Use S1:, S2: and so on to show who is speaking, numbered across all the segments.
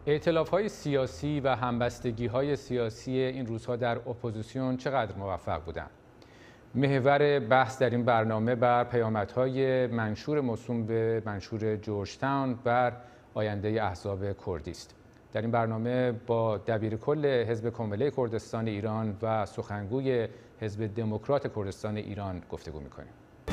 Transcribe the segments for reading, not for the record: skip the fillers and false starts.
S1: ائتلاف‌های سیاسی و همبستگی‌های سیاسی این روزها در اپوزیسیون چقدر موفق بودند؟ محور بحث در این برنامه بر پیامدهای منشور موسوم به منشور جورج تاون بر آینده احزاب کردی است. در این برنامه با دبیرکل حزب کامله کردستان ایران و سخنگوی حزب دموکرات کردستان ایران گفتگو می‌کنیم.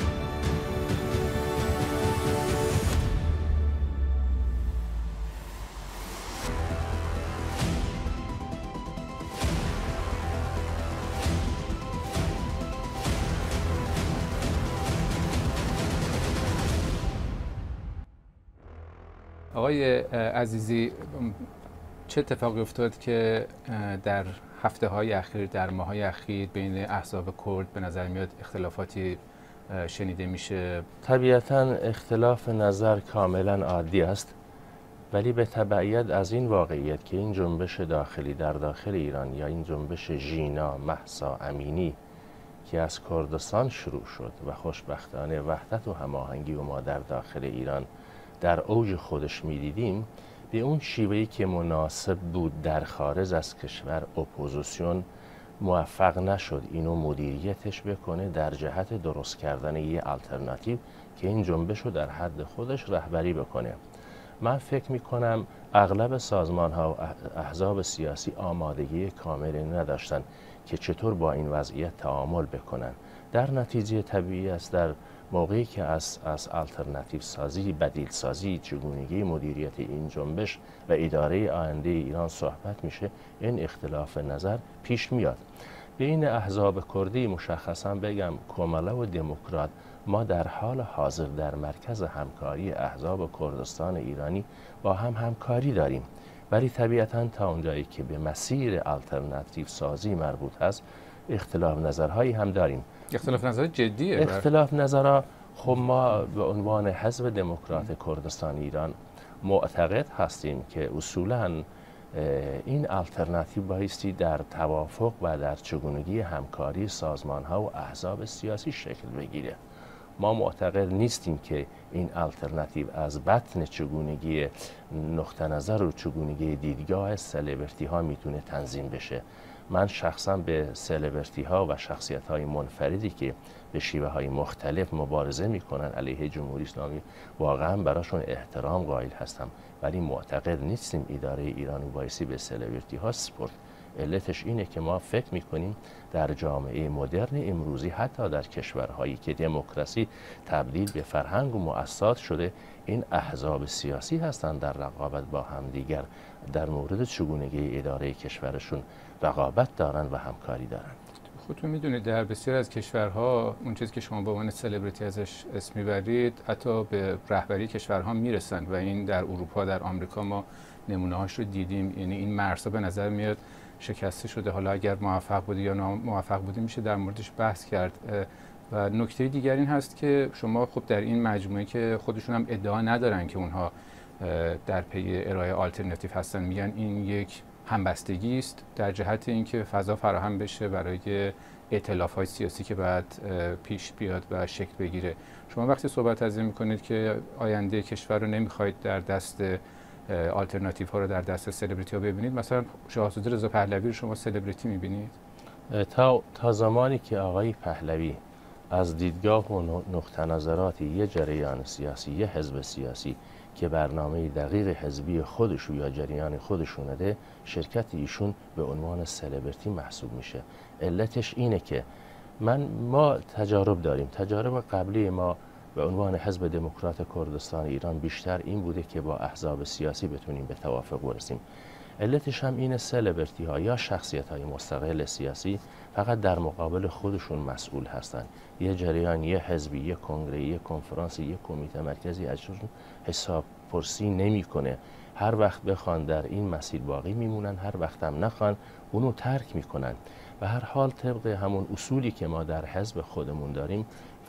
S1: آقای عزیزی، چه اتفاقی افتاد که در هفته‌های اخیر، در ماه‌های اخیر بین احزاب کرد به نظر میاد اختلافاتی شنیده میشه؟
S2: طبیعتاً اختلاف نظر کاملاً عادی است، ولی به تبعیت از این واقعیت که این جنبش داخلی در داخل ایران یا این جنبش ژینا، مهسا امینی که از کردستان شروع شد و خوشبختانه وحدت و هماهنگی و ما در داخل ایران در اوج خودش می‌دیدیم، به اون شیوهی که مناسب بود در خارج از کشور اپوزیسیون موفق نشد اینو مدیریتش بکنه در جهت درست کردن یه آلترناتیو که این جنبش رو در حد خودش رهبری بکنه. من فکر میکنم اغلب سازمان ها و احزاب سیاسی آمادگی کاملی نداشتن که چطور با این وضعیت تعامل بکنن. در نتیجه طبیعی است در موقعی که از آلترناتیو سازی، بدیل سازی، چگونگی مدیریت این جنبش و اداره آینده ایران صحبت میشه، این اختلاف نظر پیش میاد. بین احزاب کردی مشخصا بگم کماله و دموکرات ما در حال حاضر در مرکز همکاری احزاب کردستان ایرانی با هم همکاری داریم، ولی طبیعتاً تا اونجایی که به مسیر آلترناتیو سازی مربوط هست اختلاف نظرهایی هم داریم.
S1: اختلاف نظر جدیه.
S2: اختلاف نظرها خب ما به عنوان حزب دموکرات کردستان ایران معتقد هستیم که اصولاً این آلترناتیو بایستی در توافق و در چگونگی همکاری سازمان ها و احزاب سیاسی شکل بگیره. ما معتقد نیستیم که این آلترناتیو از بطن چگونگی نقطه نظر و چگونگی دیدگاه سلبریتی ها میتونه تنظیم بشه. من شخصا به سلبریتی ها و شخصیت های منفردی که به شیوه های مختلف مبارزه میکنن علیه جمهوری اسلامی واقعا براشون احترام قائل هستم، ولی معتقد نیستیم اداره ایرانی بایستی به سلبریتی ها سپرد. علتش اینه که ما فکر میکنیم در جامعه مدرن امروزی، حتی در کشورهایی که دموکراسی تبدیل به فرهنگ و مؤسسات شده، این احزاب سیاسی هستند در رقابت با همدیگر در مورد چگونگی اداره کشورشون رقابت دارن و همکاری دارن.
S1: خودتون میدونید در بسیار از کشورها اون چیزی که شما به عنوان سلبریتی ازش اسم میبرید حتی به رهبری کشورها میرسن و این در اروپا، در آمریکا ما نمونه هاش رو دیدیم. یعنی این مرزها به نظر میاد شکسته شده. حالا اگر موفق بودی یا ناموفق بودی میشه در موردش بحث کرد. و نکته دیگر این هست که شما خب در این مجموعه که خودشون هم ادعا ندارن که اونها در پی ارائه آلترناتیو هستن، میگن این یک همبستگی است در جهت اینکه فضا فراهم بشه برای ائتلاف‌های سیاسی که بعد پیش بیاد و شکل بگیره. شما وقتی صحبت از این میکنید که آینده کشور رو نمیخواید در دست آلترناتیو ها رو در دست سلبریتی ها ببینید، مثلا شاهزاده رضا پهلوی رو شما سلبریتی میبینید؟
S2: تا زمانی که آقای پهلوی از دیدگاه و نقطه نظرات یه جریان سیاسی، یه حزب سیاسی که برنامه دقیق حزبی خودش یا جریان خودشونه ده، شرکت ایشون به عنوان سلبریتی محسوب میشه. علتش اینه که ما تجارب داریم. تجارب قبلی ما به عنوان حزب دموکرات کردستان ایران بیشتر این بوده که با احزاب سیاسی بتونیم به توافق برسیم. علتش هم این سلبریتی ها یا شخصیت های مستقل سیاسی فقط در مقابل خودشون مسئول هستند. یه جریان، یه حزبی، یه کنگره، یه کنفرانس، یه کمیته مرکزی ازشون حساب پرسی نمیکنه. هر وقت بخوان در این مسیر باقی میمونن، هر وقت هم نخوان اونو ترک میکنن. به هر حال طبق همون اصولی که ما در حزب خودمون داریم،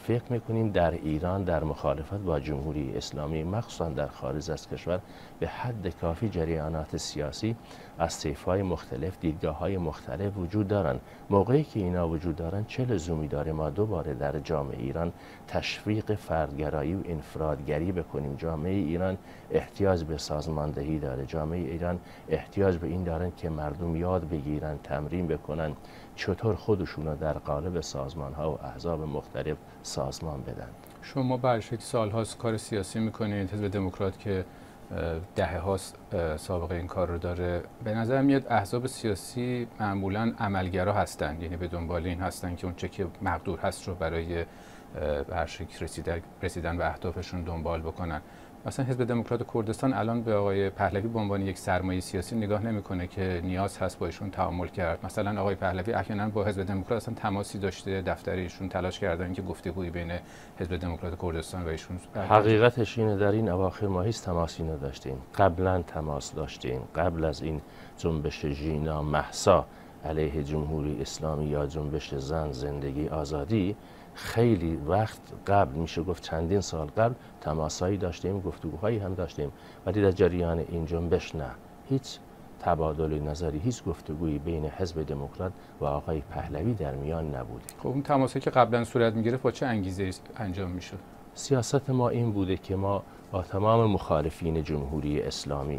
S2: فکر میکنیم در ایران در مخالفت با جمهوری اسلامی مخصوصا در خارج از کشور به حد کافی جریانات سیاسی از طیف‌های مختلف، دیدگاه‌های مختلف وجود دارند. موقعی که اینا وجود دارن چه لزومی داره ما دوباره در جامعه ایران تشویق فردگرایی و انفرادگری بکنیم؟ جامعه ایران احتیاج به سازماندهی داره. جامعه ایران احتیاج به این دارن که مردم یاد بگیرن، تمرین بکنن چطور خودشون در قالب سازمان‌ها و احزاب مختلف سازمان بدن.
S1: شما برشک سال‌هاست کار سیاسی میکنید، حزب دموکرات که دهه‌هاست سابقه این کار رو داره. به نظر میاد احزاب سیاسی معمولاً عملگرا هستن، یعنی به دنبال این هستن که اون چه که مقدور هست رو برای برشک رسیدن به اهدافشون دنبال بکنن. مثلا حزب دموکرات کردستان الان به آقای پهلوی به عنوان یک سرمایه سیاسی نگاه نمیکنه که نیاز هست با ایشون تعامل کرد. مثلا آقای پهلوی احیانا با حزب دموکرات اصلا تماسی داشته، دفتر ایشون تلاش کردن که گفتگویی بین حزب دموکرات کردستان و ایشون.
S2: حقیقتش اینه در این اواخر ما هیچ تماسی نداشتیم. قبلا تماس داشتیم. قبل از این جنبش ژینا مهسا علیه جمهوری اسلامی یا جنبش زن زندگی آزادی، خیلی وقت قبل، میشه گفت چندین سال قبل، تماسایی داشتیم، گفتگوهایی هم داشتیم، ولی در جریان این جنبش نه، هیچ تبادل نظری، هیچ گفتگویی بین حزب دموکرات و آقای پهلوی در میان نبوده.
S1: خب اون تماسی که قبلا صورت میگرفت با چه انگیزه انجام میشد؟
S2: سیاست ما این بوده که ما با تمام مخالفین جمهوری اسلامی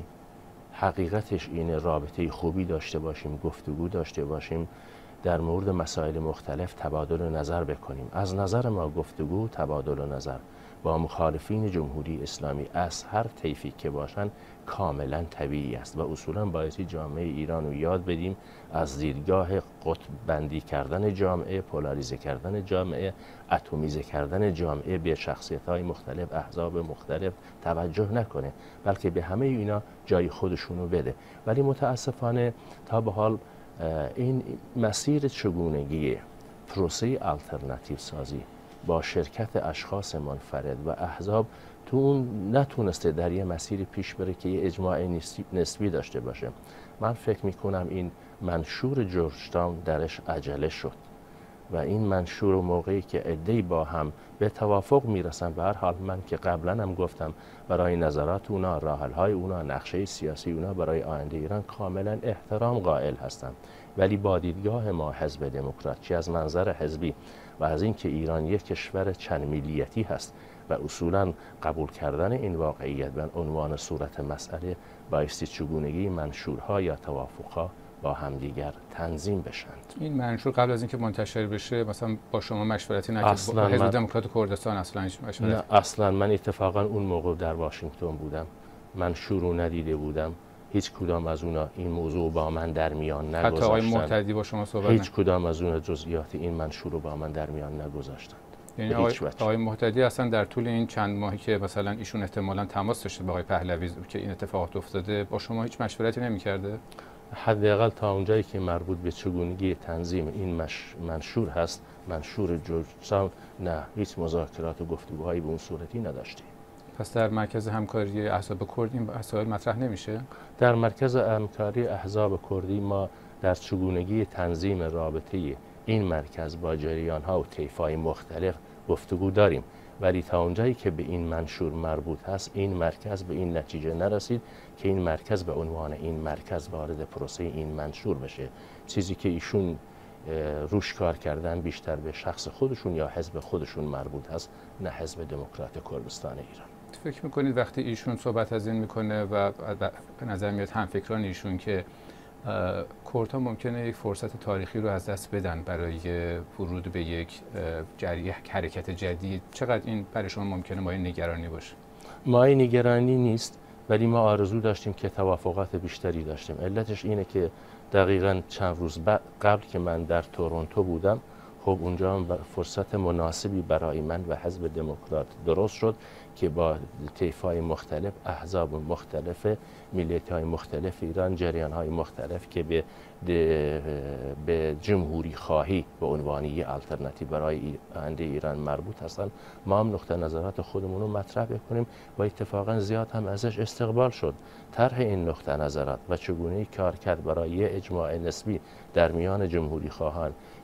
S2: حقیقتش این رابطه خوبی داشته باشیم، گفتگو داشته باشیم، در مورد مسائل مختلف تبادل نظر بکنیم. از نظر ما گفتگو، تبادل نظر با مخالفین جمهوری اسلامی از هر طیفی که باشن کاملا طبیعی است و اصولا باعثی جامعه ایران رو یاد بدیم از دیدگاه قطب بندی کردن جامعه، پولاریزه کردن جامعه، اتمیزه کردن جامعه به شخصیت‌های مختلف، احزاب مختلف توجه نکنه، بلکه به همه اینا جای خودشونو بده. ولی متاسفانه تا به حال این مسیر چگونگی پروسه آلترناتیو سازی با شرکت اشخاص منفرد و احزاب تو اون نتونسته در یه مسیر پیش بره که یه اجماع نسبی داشته باشه. من فکر میکنم این منشور جورج تاون درش عجله شد و این منشور موقعی که عده‌ای با هم به توافق میرسن، به هر حال من که قبلا هم گفتم برای نظرات اونا، راه‌حل‌های اونا، نقشه سیاسی اونا برای آینده ایران کاملا احترام قائل هستم، ولی با دیدگاه ما حزب دموکرات چه از منظر حزبی و از اینکه ایران یک کشور چند ملیتی هست و اصولا قبول کردن این واقعیت به عنوان صورت مسئله بایستی چگونگی منشورها یا توافقها با همدیگر تنظیم بشند.
S1: این منشور قبل از اینکه منتشر بشه مثلا با شما مشورتی نکرد؟ با حزب دموکرات کردستان اصلا هیچ مشورتی؟
S2: نه اصلا. من اتفاقا اون موقع در واشنگتن بودم، منشور رو ندیده بودم، هیچ کدام از اونا این موضوع با من در میان نگذاشتن.
S1: حتی آقای محتدی با شما صحبت
S2: هیچ کدام از اون جزئیات این منشور رو با من در میان نگذاشتن.
S1: یعنی آقای محتدی اصلا در طول این چند ماهی که مثلا ایشون احتمالاً تماس داشته با آقای پهلوی که این اتفاقات افتاده، با شما هیچ مشورتی نمی‌کرده؟
S2: حداقل تا اونجایی که مربوط به چگونگی تنظیم این منشور هست، منشور جورج تاون، نه هیچ مذاکرات و گفتگوهایی به اون صورتی نداشتیم.
S1: پس در مرکز همکاری احزاب کرد این مسائل مطرح نمیشه؟
S2: در مرکز همکاری احزاب کردی ما در چگونگی تنظیم رابطه این مرکز با جریان‌ها و طیف‌های مختلف گفتگو داریم، ولی تا اونجایی که به این منشور مربوط هست این مرکز به این نتیجه نرسید که این مرکز به عنوان این مرکز وارد پروسه این منشور بشه. چیزی که ایشون روش کار کردن بیشتر به شخص خودشون یا حزب خودشون مربوط هست، نه حزب دموکرات کردستان ایران.
S1: فکر میکنید وقتی ایشون صحبت از این میکنه و به نظر میاد همفکران ایشون که کردها ممکنه یک فرصت تاریخی رو از دست بدن برای ورود به یک حرکت جدید، چقدر این برای شما ممکنه مایه نگرانی باشه؟
S2: مایه نگرانی نیست، ولی ما آرزو داشتیم که توافقات بیشتری داشتیم. علتش اینه که دقیقاً چند روز قبل که من در تورنتو بودم، خب اونجا هم فرصت مناسبی برای من و حزب دموکرات درست شد که با طیف‌های مختلف، احزاب مختلف، ملیت‌های مختلف ایران، جریان‌های مختلف که به جمهوری خواهی به عنوان یک آلترناتیو برای آینده ایران مربوط هستند، ما هم نقطه نظرات خودمون رو مطرح بکنیم و اتفاقا زیاد هم ازش استقبال شد. طرح این نقطه نظرات و چگونه کار کرد برای اجماع نسبی در میان جمهوری خواهان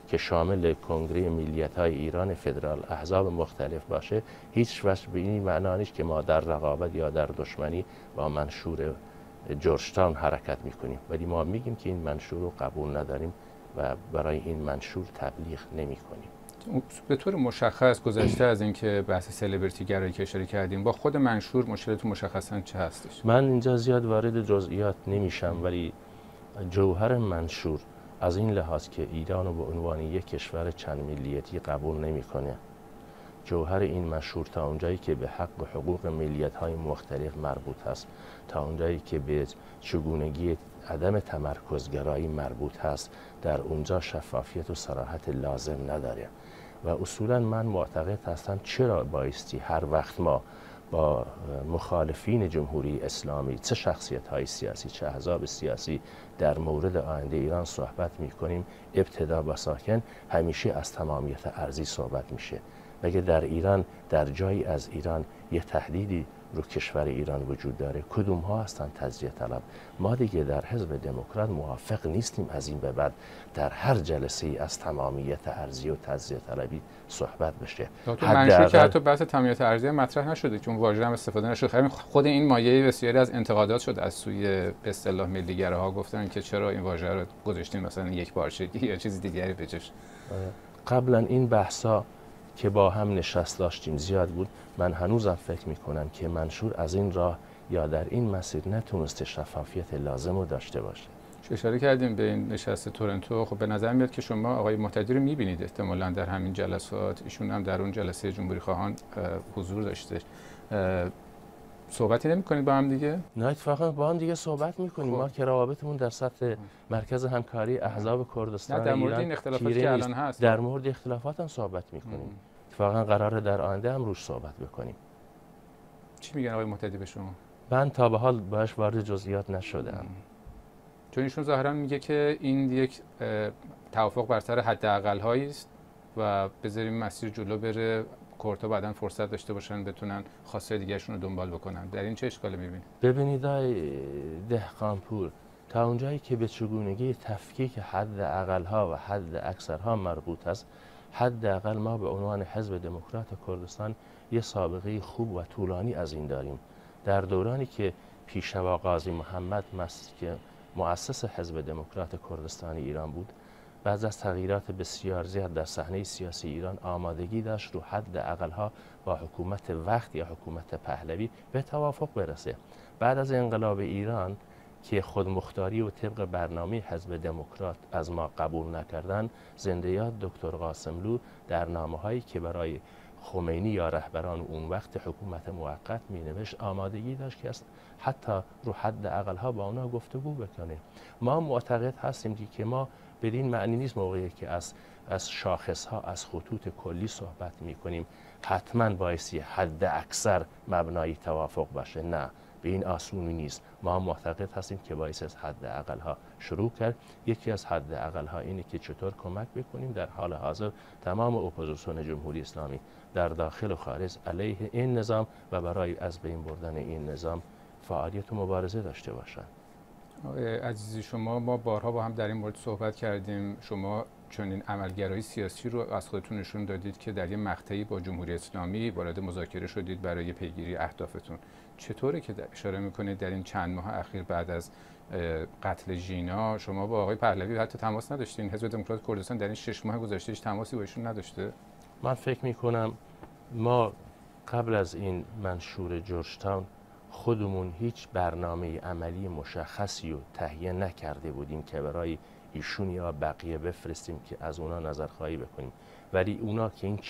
S2: که شامل کنگره ملیت‌های ایران فدرال احزاب مختلف باشه، هیچ وجه به این معنا نیست که ما در رقابت یا در دشمنی با منشور جورجتاون حرکت میکنیم، ولی ما میگیم که این منشور رو قبول نداریم و برای این منشور تبلیغ نمیکنیم.
S1: به طور مشخص گذشته از اینکه بحث سلبریتی گرایی که اشاره کردیم، با خود منشور مشکلتون مشخصا چه هستش؟
S2: من اینجا زیاد وارد جزئیات نمیشم، ولی جوهر منشور از این لحاظ که ایران رو به عنوان یک کشور چند ملیتی قبول نمیکنه. جوهر این منشور تا اونجایی که به حق و حقوق ملیت‌های مختلف مربوط است، تا اونجایی که به چگونگی عدم تمرکزگرایی مربوط هست، در اونجا شفافیت و صراحت لازم نداره و اصولا من معتقد هستم چرا بایستی هر وقت ما با مخالفین جمهوری اسلامی، چه شخصیت‌های سیاسی چه احزاب سیاسی، در مورد آینده ایران صحبت می‌کنیم، ابتدا با ساکن همیشه از تمامیت ارضی صحبت میشه. مگه در ایران، در جایی از ایران یه تهدیدی رو کشور ایران وجود داره؟ کدوم ها هستن تجزیه طلب؟ ما دیگه در حزب دموکرات موافق نیستیم از این به بعد در هر جلسه ای از تمامیت ارضی و تجزیه طلبی صحبت بشه.
S1: منشور که حتی بحث تمامیت ارضی مطرح نشده، چون واژه هم استفاده نشده. خود این مایه بسیاری از انتقادات شد از سوی به اصطلاح ملیگراها، گفتن که چرا این واژه رو گذاشتین مثلا یک پارچگی یا چیز دیگری بجاش.
S2: قبلا این بحثا که با هم نشست داشتیم زیاد بود. من هنوزم فکر میکنم که منشور از این راه یا در این مسیر نتونسته شفافیت لازم رو داشته باشه.
S1: اشاره کردیم به این نشست تورنتو. خب به نظر میاد که شما آقای مهتدی رو میبینید احتمالاً در همین جلسات، ایشون هم در اون جلسه جمهوری خواهان حضور داشته. صحبتی نمی‌کنید با هم دیگه؟
S2: نه اتفاقا با هم دیگه صحبت می‌کنیم. ما که روابطمون در سطح مرکز همکاری احزاب کردستان
S1: در مورد این اختلافاتی که الان هست،
S2: در مورد اختلافات هم صحبت می‌کنیم. اتفاقا قراره در آینده هم روش صحبت بکنیم.
S1: چی میگن آقای مهتدی به شما؟
S2: من تا به حال باهاش وارد جزئیات نشدم.
S1: چون ایشون ظاهرا میگه که این یک توافق بر سر حداقل‌هایی است و بذاریم مسیر جلو بره، کردها بعداً فرصت داشته باشن بتونن خواسته دیگه‌شون رو دنبال بکنن. در این چه اشکالی می‌بینید؟
S2: ببینید دهقانپور، تا اونجایی که به چگونگی تفکیک حداقل‌ها و حد اکثرها مربوط است، حداقل ما به عنوان حزب دموکرات کردستان یه سابقه خوب و طولانی از این داریم. در دورانی که پیشوا قاضی محمد که مؤسس حزب دموکرات کردستان ایران بود، بعد از تغییرات بسیار زیاد در صحنه سیاسی ایران آمادگی داشت رو حداقل‌ها با حکومت وقت یا حکومت پهلوی به توافق برسه. بعد از انقلاب ایران که خودمختاری و طبق برنامه حزب دموکرات از ما قبول نکردن، زنده یاد دکتر قاسملو در نامه‌هایی که برای خمینی یا رهبران اون وقت حکومت موقت می‌نوشت آمادگی داشت که حتی رو حداقل‌ها با اونا گفتگو بکنه. ما معتقد هستیم که ما بدین معنی نیست موقعی که از شاخص‌ها، از خطوط کلی صحبت می‌کنیم حتما بایستی حد اکثر مبنای توافق باشه. نه، به این آسونی نیست. ما معتقد هستیم که باعث از حد اقل‌ها شروع کرد. یکی از حد اقل‌ها اینه که چطور کمک بکنیم در حال حاضر تمام اپوزیسیون جمهوری اسلامی در داخل و خارج علیه این نظام و برای از بین بردن این نظام فعالیت و مبارزه داشته باشند.
S1: عزیزی شما، ما بارها با هم در این مورد صحبت کردیم. شما چنین عملگرایی سیاسی رو از خودتون نشون دادید که در یه مقطعی با جمهوری اسلامی وارد مذاکره شدید برای پیگیری اهدافتون. چطوره که اشاره میکنید در این چند ماه اخیر بعد از قتل ژینا شما با آقای پهلوی حتی تماس نداشتین؟ حزب دموکرات کردستان در این 6 ماه گذشته هیچ تماسی با ایشون نداشته؟
S2: من فکر میکنم ما قبل از این منشور جورجتاون خودمون هیچ برنامه عملی مشخصی رو تهیه نکرده بودیم که برای ایشون یا بقیه بفرستیم که از اونا نظرخواهی بکنیم. ولی اونا که این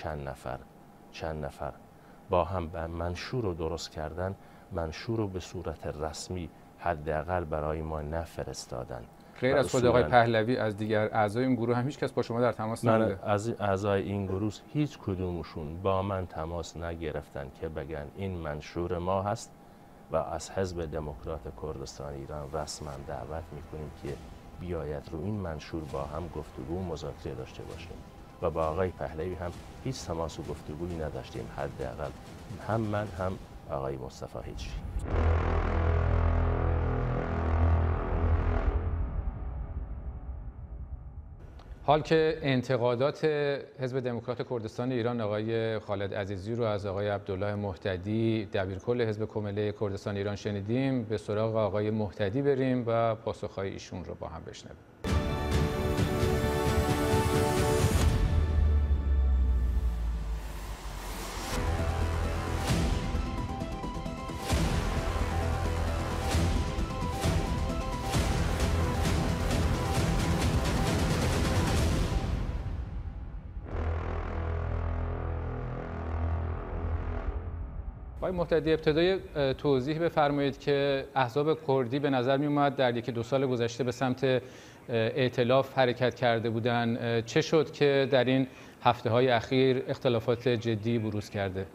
S2: چند نفر با هم منشور رو درست کردن، منشور رو به صورت رسمی حداقل برای ما نفرستادن.
S1: غیر از خود آقای پهلوی از دیگر اعضای این گروه هم هیچ کس با شما در تماس نبوده؟
S2: از اعضای این گروه هیچ کدومشون با من تماس نگرفتن که بگن این منشور ما هست و از حزب دموکرات کردستان ایران رسما دعوت میکنیم که بیاید رو این منشور با هم گفتگو و مذاکره داشته باشیم. و با آقای پهلوی هم هیچ تماس و گفتگویی نداشتیم، حداقل هم من هم آقای مصطفی هجری.
S1: حال که انتقادات حزب دموکرات کردستان ایران آقای خالد عزیزی رو از آقای عبدالله مهتدی دبیرکل حزب کمله کردستان ایران شنیدیم، به سراغ آقای مهتدی بریم و پاسخهای ایشون رو با هم بشنویم. آقای مهتدی، ابتدای توضیح بفرمایید که احزاب کردی به نظر می اومد در یکی دو سال گذشته به سمت ائتلاف حرکت کرده بودن. چه شد که در این هفته‌های اخیر اختلافات جدی بروز کرده؟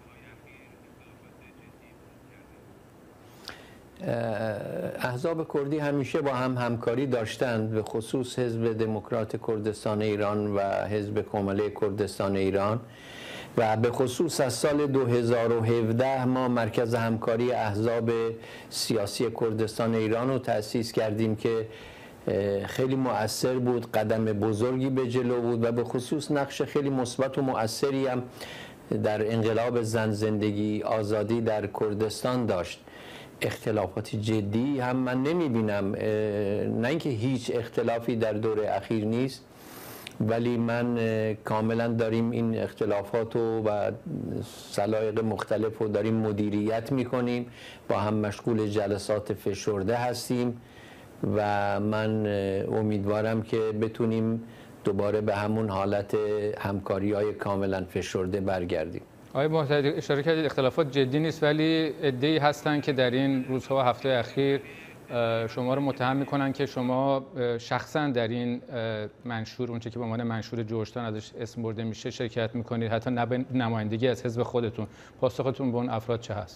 S3: احزاب کردی همیشه با هم همکاری داشتند، به خصوص حزب دموکرات کردستان ایران و حزب کمله کردستان ایران، و به خصوص از سال 2017 ما مرکز همکاری احزاب سیاسی کردستان ایران رو تأسیس کردیم که خیلی مؤثر بود، قدم بزرگی به جلو بود و به خصوص نقش خیلی مثبت و مؤثری هم در انقلاب زن زندگی آزادی در کردستان داشت. اختلافات جدی هم من نمی بینم، نه اینکه هیچ اختلافی در دور اخیر نیست، ولی من کاملا داریم این اختلافات و سلایق مختلف رو داریم مدیریت میکنیم، با هم مشغول جلسات فشرده هستیم و من امیدوارم که بتونیم دوباره به همون حالت همکاری های کاملا فشرده برگردیم.
S1: آقای مهتدی، اشاره کردید اختلافات جدی نیست، ولی عده‌ای هستن که در این روزها و هفته اخیر شما رو متهم میکنن که شما شخصا در این منشور، اونچه که به عنوان منشور جورجتاون ازش اسم برده میشه، شرکت میکنید، حتی نمایندگی از حزب خودتون. پاسختون به اون افراد چه هست؟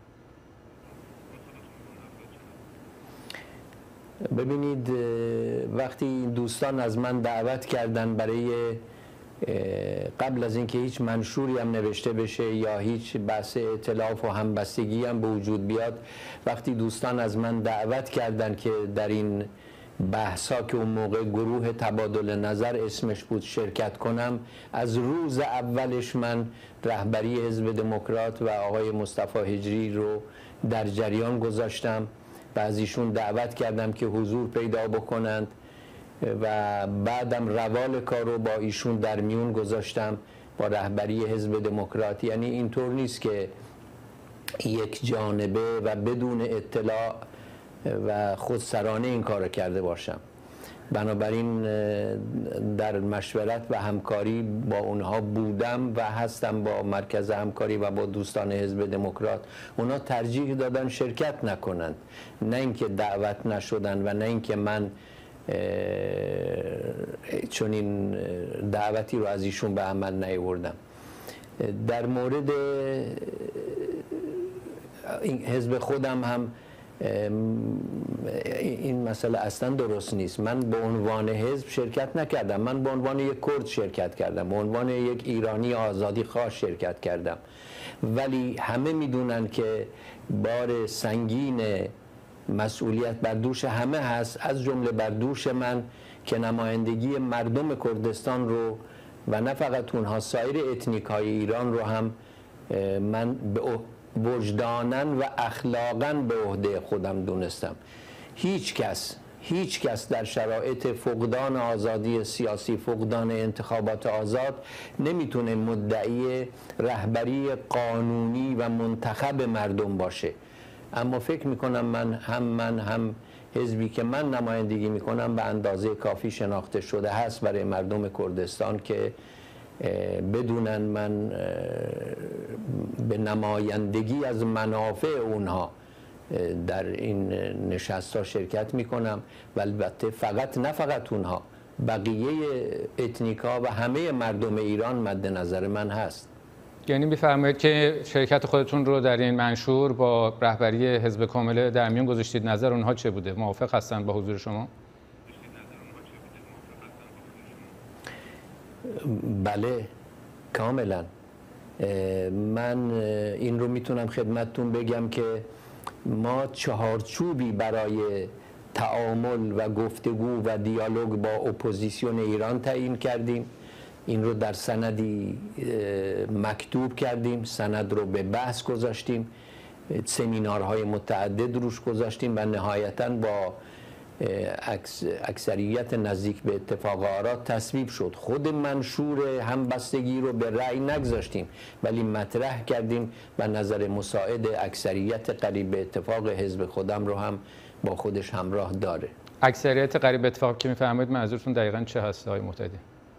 S3: ببینید، وقتی دوستان از من دعوت کردن برای قبل از اینکه هیچ منشوری هم نوشته بشه یا هیچ بحث ائتلاف و همبستگی هم به وجود بیاد، وقتی دوستان از من دعوت کردن که در این بحثا که اون موقع گروه تبادل نظر اسمش بود شرکت کنم، از روز اولش من رهبری حزب دموکرات و آقای مصطفی هجری رو در جریان گذاشتم و از ایشون دعوت کردم که حضور پیدا بکنند و بعدم روال کار رو با ایشون در میون گذاشتم با رهبری حزب دموکرات. یعنی اینطور نیست که یک جانبه و بدون اطلاع و خودسرانه این کار رو کرده باشم. بنابراین در مشورت و همکاری با اونها بودم و هستم، با مرکز همکاری و با دوستان حزب دموکرات. اونا ترجیح دادن شرکت نکنند، نه اینکه دعوت نشدن و نه اینکه من چون این دعوتی رو از ایشون به عمل نیاوردم. در مورد این حزب خودم هم این مسئله اصلا درست نیست. من به عنوان حزب شرکت نکردم، من به عنوان یک کرد شرکت کردم، به عنوان یک ایرانی آزادی خواه شرکت کردم، ولی همه میدونن که بار سنگین مسئولیت بر دوش همه هست، از جمله بر دوش من که نمایندگی مردم کردستان رو و نه فقط اونها، سایر اتنیک های ایران رو هم من به وجداناً و اخلاقاً به عهده خودم دونستم. هیچ کس در شرایط فقدان آزادی سیاسی، فقدان انتخابات آزاد، نمیتونه مدعی رهبری قانونی و منتخب مردم باشه. اما فکر میکنم من هم حزبی که من نمایندگی میکنم به اندازه کافی شناخته شده هست برای مردم کردستان که بدونن من به نمایندگی از منافع اونها در این نشست ها شرکت میکنم و البته نه فقط اونها، بقیه اتنیکا و همه مردم ایران مد نظر من هست.
S1: یعنی می‌فرمایید که شرکت خودتون رو در این منشور با رهبری حزب کامله در میون گذاشتید، نظر اونها چه بوده؟ موافق هستن با حضور شما؟
S3: بله، کاملا. من این رو میتونم خدمتتون بگم که ما چهارچوبی برای تعامل و گفتگو و دیالوگ با اپوزیسیون ایران تعیین کردیم. این رو در سندی مکتوب کردیم، سند رو به بحث گذاشتیم، سمینارهای متعدد روش گذاشتیم و نهایتاً با اکثریت نزدیک به اتفاق آرا تصویب شد. خود منشور همبستگی رو به رأی نگذاشتیم ولی مطرح کردیم و نظر مساعد اکثریت قریب به اتفاق حزب خودم رو هم با خودش همراه داره.
S1: اکثریت قریب به اتفاق که میفرمایید منظورتون دقیقاً چه هست آقای مهتدی؟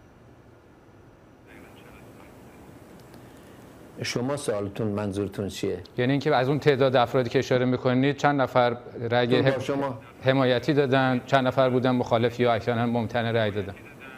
S3: شما سوالتون منظورتون چیه؟
S1: یعنی اینکه از اون تعداد افرادی که اشاره میکنید چند نفر رأی حمایتی دادن، چند نفر بودن مخالف یا احیانا ممتنع رأی دادن؟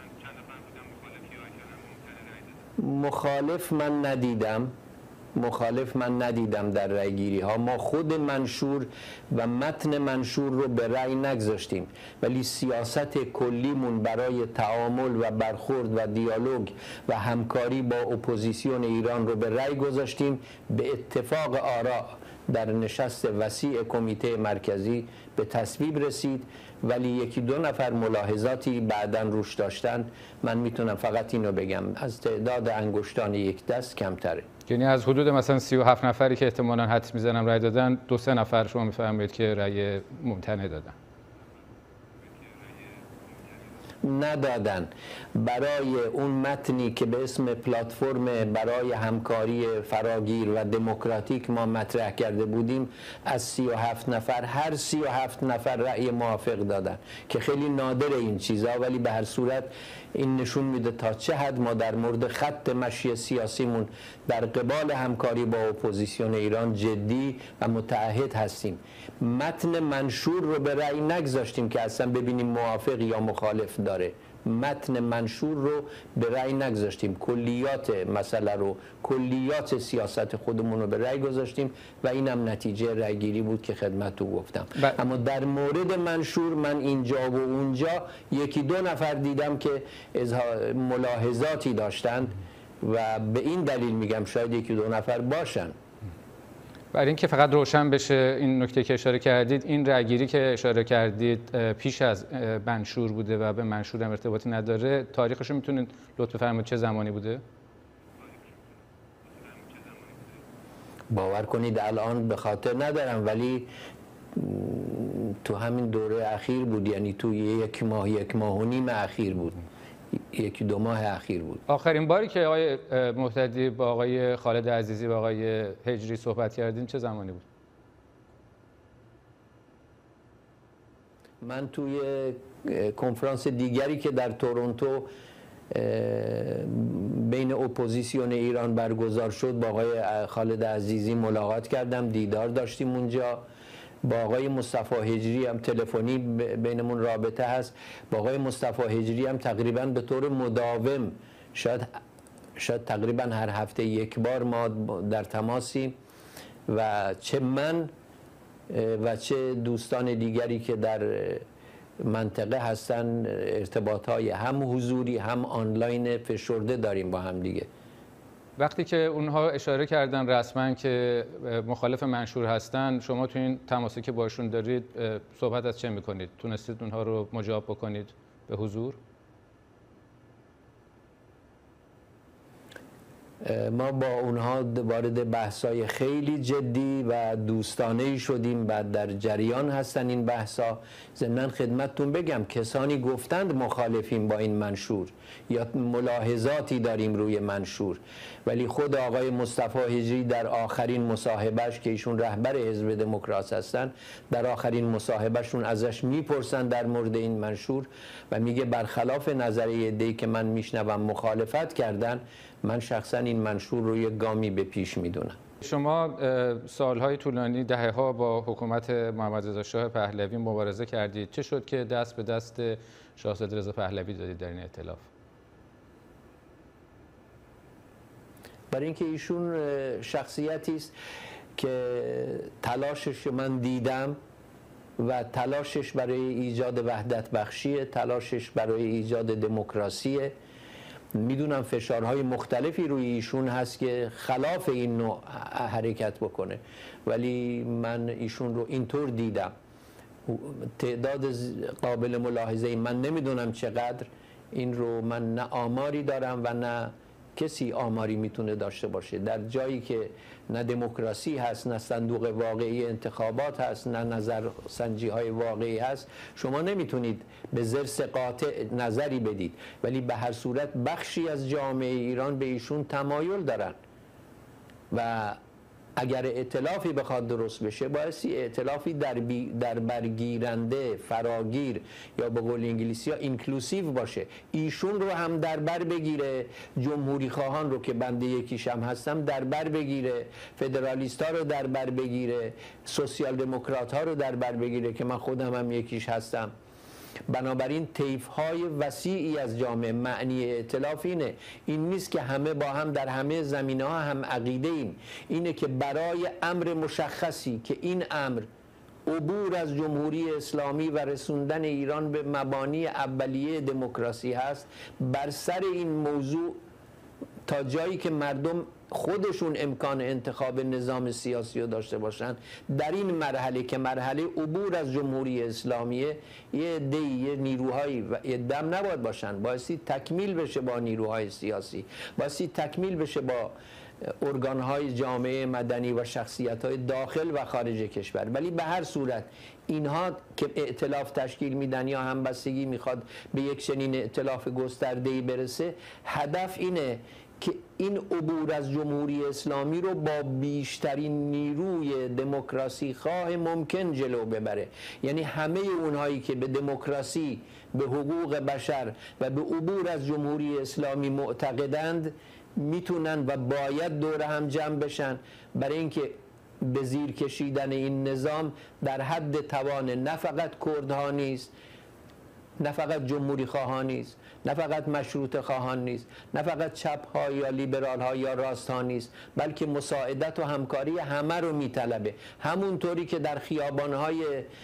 S3: مخالف من ندیدم در رأی گیری ها. ما خود منشور و متن منشور رو به رأی نگذاشتیم ولی سیاست کلیمون برای تعامل و برخورد و دیالوگ و همکاری با اپوزیسیون ایران رو به رأی گذاشتیم. به اتفاق آرا در نشست وسیع کمیته مرکزی به تصویب رسید ولی یکی دو نفر ملاحظاتی بعداً روش داشتن. من میتونم فقط اینو بگم از تعداد انگشتان یک دست کمتره.
S1: یعنی از حدود مثلا 37 نفری که احتمالاً حدس میزنم رأی دادن، 2-3 نفر شما میفرمایید که رأی ممتنع دادن؟
S3: ندادن. برای اون متنی که به اسم پلتفرم برای همکاری فراگیر و دموکراتیک ما مطرح کرده بودیم، از 37 نفر هر 37 نفر رأی موافق دادن که خیلی نادر این چیزا، ولی به هر صورت این نشون میده تا چه حد ما در مورد خط مشی سیاسیمون در قبال همکاری با اپوزیسیون ایران جدی و متعهد هستیم. متن منشور رو به رأی نگذاشتیم که اصلا ببینیم موافق یا مخالف داره. متن منشور رو به رأی نگذاشتیم، کلیات مسئله رو، کلیات سیاست خودمون رو به رأی گذاشتیم و اینم نتیجه رأی گیری بود که خدمتتون گفتم. اما در مورد منشور من اینجا و اونجا یکی دو نفر دیدم که ملاحظاتی داشتند و به این دلیل میگم شاید یکی دو نفر باشن.
S1: برای اینکه فقط روشن بشه این نکته که اشاره کردید، این رأیگیری که اشاره کردید پیش از منشور بوده و به منشور هم ارتباطی نداره. تاریخش رو میتونید لطف بفرمایید چه زمانی بوده؟
S3: باور کنید الان به خاطر ندارم ولی تو همین دوره اخیر بود، یعنی تو یک ماه و نیم اخیر بود، یکی دو ماه اخیر بود.
S1: آخرین باری که آقای مهتدی با آقای خالد عزیزی و آقای هجری صحبت کردین چه زمانی بود؟
S3: من توی کنفرانس دیگری که در تورنتو بین اپوزیسیون ایران برگزار شد با آقای خالد عزیزی ملاقات کردم، دیدار داشتیم اونجا. با آقای مصطفی هجری هم تلفنی بینمون رابطه هست. با آقای مصطفی هجری هم تقریبا به طور مداوم، شاید تقریبا هر هفته یک بار ما در تماسیم و چه من و چه دوستان دیگری که در منطقه هستن ارتباطهای هم حضوری هم آنلاین فشرده داریم با هم دیگه.
S1: وقتی که اونها اشاره کردن رسما که مخالف منشور هستن، شما تو این تماسی که باشون دارید صحبت از چه میکنید؟ تونستید اونها رو مجاب بکنید به حضور؟
S3: ما با اونها وارد بحث‌های خیلی جدی و دوستانه‌ای شدیم و در جریان هستن این بحث‌ها. ضمناً خدمتتون بگم کسانی گفتند مخالفیم با این منشور یا ملاحظاتی داریم روی منشور، ولی خود آقای مصطفی هجری در آخرین مصاحبهش که ایشون رهبر حزب دموکرات هستن، در آخرین مصاحبهشون ازش میپرسن در مورد این منشور و میگه برخلاف نظریه عده‌ای که من میشنوم مخالفت کردن، من شخصا این منشور رو یک گامی به پیش میدونم.
S1: شما سالهای طولانی، دهه‌ها با حکومت محمد رضا شاه پهلوی مبارزه کردید. چه شد که دست به دست شاهزاده رضا پهلوی دادید در این ائتلاف؟
S3: برای اینکه ایشون شخصیتی است که تلاشش من دیدم و تلاشش برای ایجاد وحدت بخشیه، تلاشش برای ایجاد دموکراسیه. میدونم فشارهای مختلفی روی ایشون هست که خلاف این نوع حرکت بکنه، ولی من ایشون رو اینطور دیدم. تعداد قابل ملاحظه، من نمیدونم چقدر، این رو من نه آماری دارم و نه کسی آماری میتونه داشته باشه. در جایی که نه دموکراسی هست، نه صندوق واقعی انتخابات هست، نه نظرسنجی های واقعی هست، شما نمیتونید به ضرس قاطع نظری بدید. ولی به هر صورت بخشی از جامعه ایران به ایشون تمایل دارن و اگر ائتلافی بخواد درست بشه بایستی ائتلافی در برگیرنده، فراگیر، یا به قول انگلیسی ها اینکلوسیو باشه. ایشون رو هم در بر بگیره، جمهوری خواهان رو که بنده یکیشم هستم در بر بگیره، فدرالیست ها رو در بر بگیره، سوسیال دموکرات ها رو در بر بگیره که من خودم هم یکیش هستم. بنابراین طیف‌های وسیعی از جامعه، معنی ائتلاف این نیست که همه با هم در همه زمینه‌ها هم عقیده ایم. اینه که برای امر مشخصی که این امر عبور از جمهوری اسلامی و رسوندن ایران به مبانی اولیه دموکراسی هست، بر سر این موضوع تا جایی که مردم خودشون امکان انتخاب نظام سیاسی رو داشته باشن، در این مرحله که مرحله عبور از جمهوری اسلامیه، یه عده‌ای، یه نیروهایی و یه دم نباید باشن، بایستی تکمیل بشه با نیروهای سیاسی، بایستی تکمیل بشه با ارگانهای جامعه مدنی و شخصیت‌های داخل و خارج کشور. ولی به هر صورت اینها که ائتلاف تشکیل میدن یا همبستگی میخواد به یک چنین ائتلاف گسترده‌ای برسه، هدف اینه که این عبور از جمهوری اسلامی رو با بیشترین نیروی دموکراسی خواه ممکن جلو ببره. یعنی همه اونهایی که به دموکراسی، به حقوق بشر و به عبور از جمهوری اسلامی معتقدند میتونن و باید دور هم جمع بشن برای اینکه به زیر کشیدن این نظام در حد توان نه فقط کردها نیست، نه فقط جمهوری خواهان نیست، نه فقط مشروط خواهان نیست، نه فقط چپ ها یا لیبرال ها یا راست ها نیست، بلکه مساعدت و همکاری همه رو میطلبه. همونطوری که در خیابان های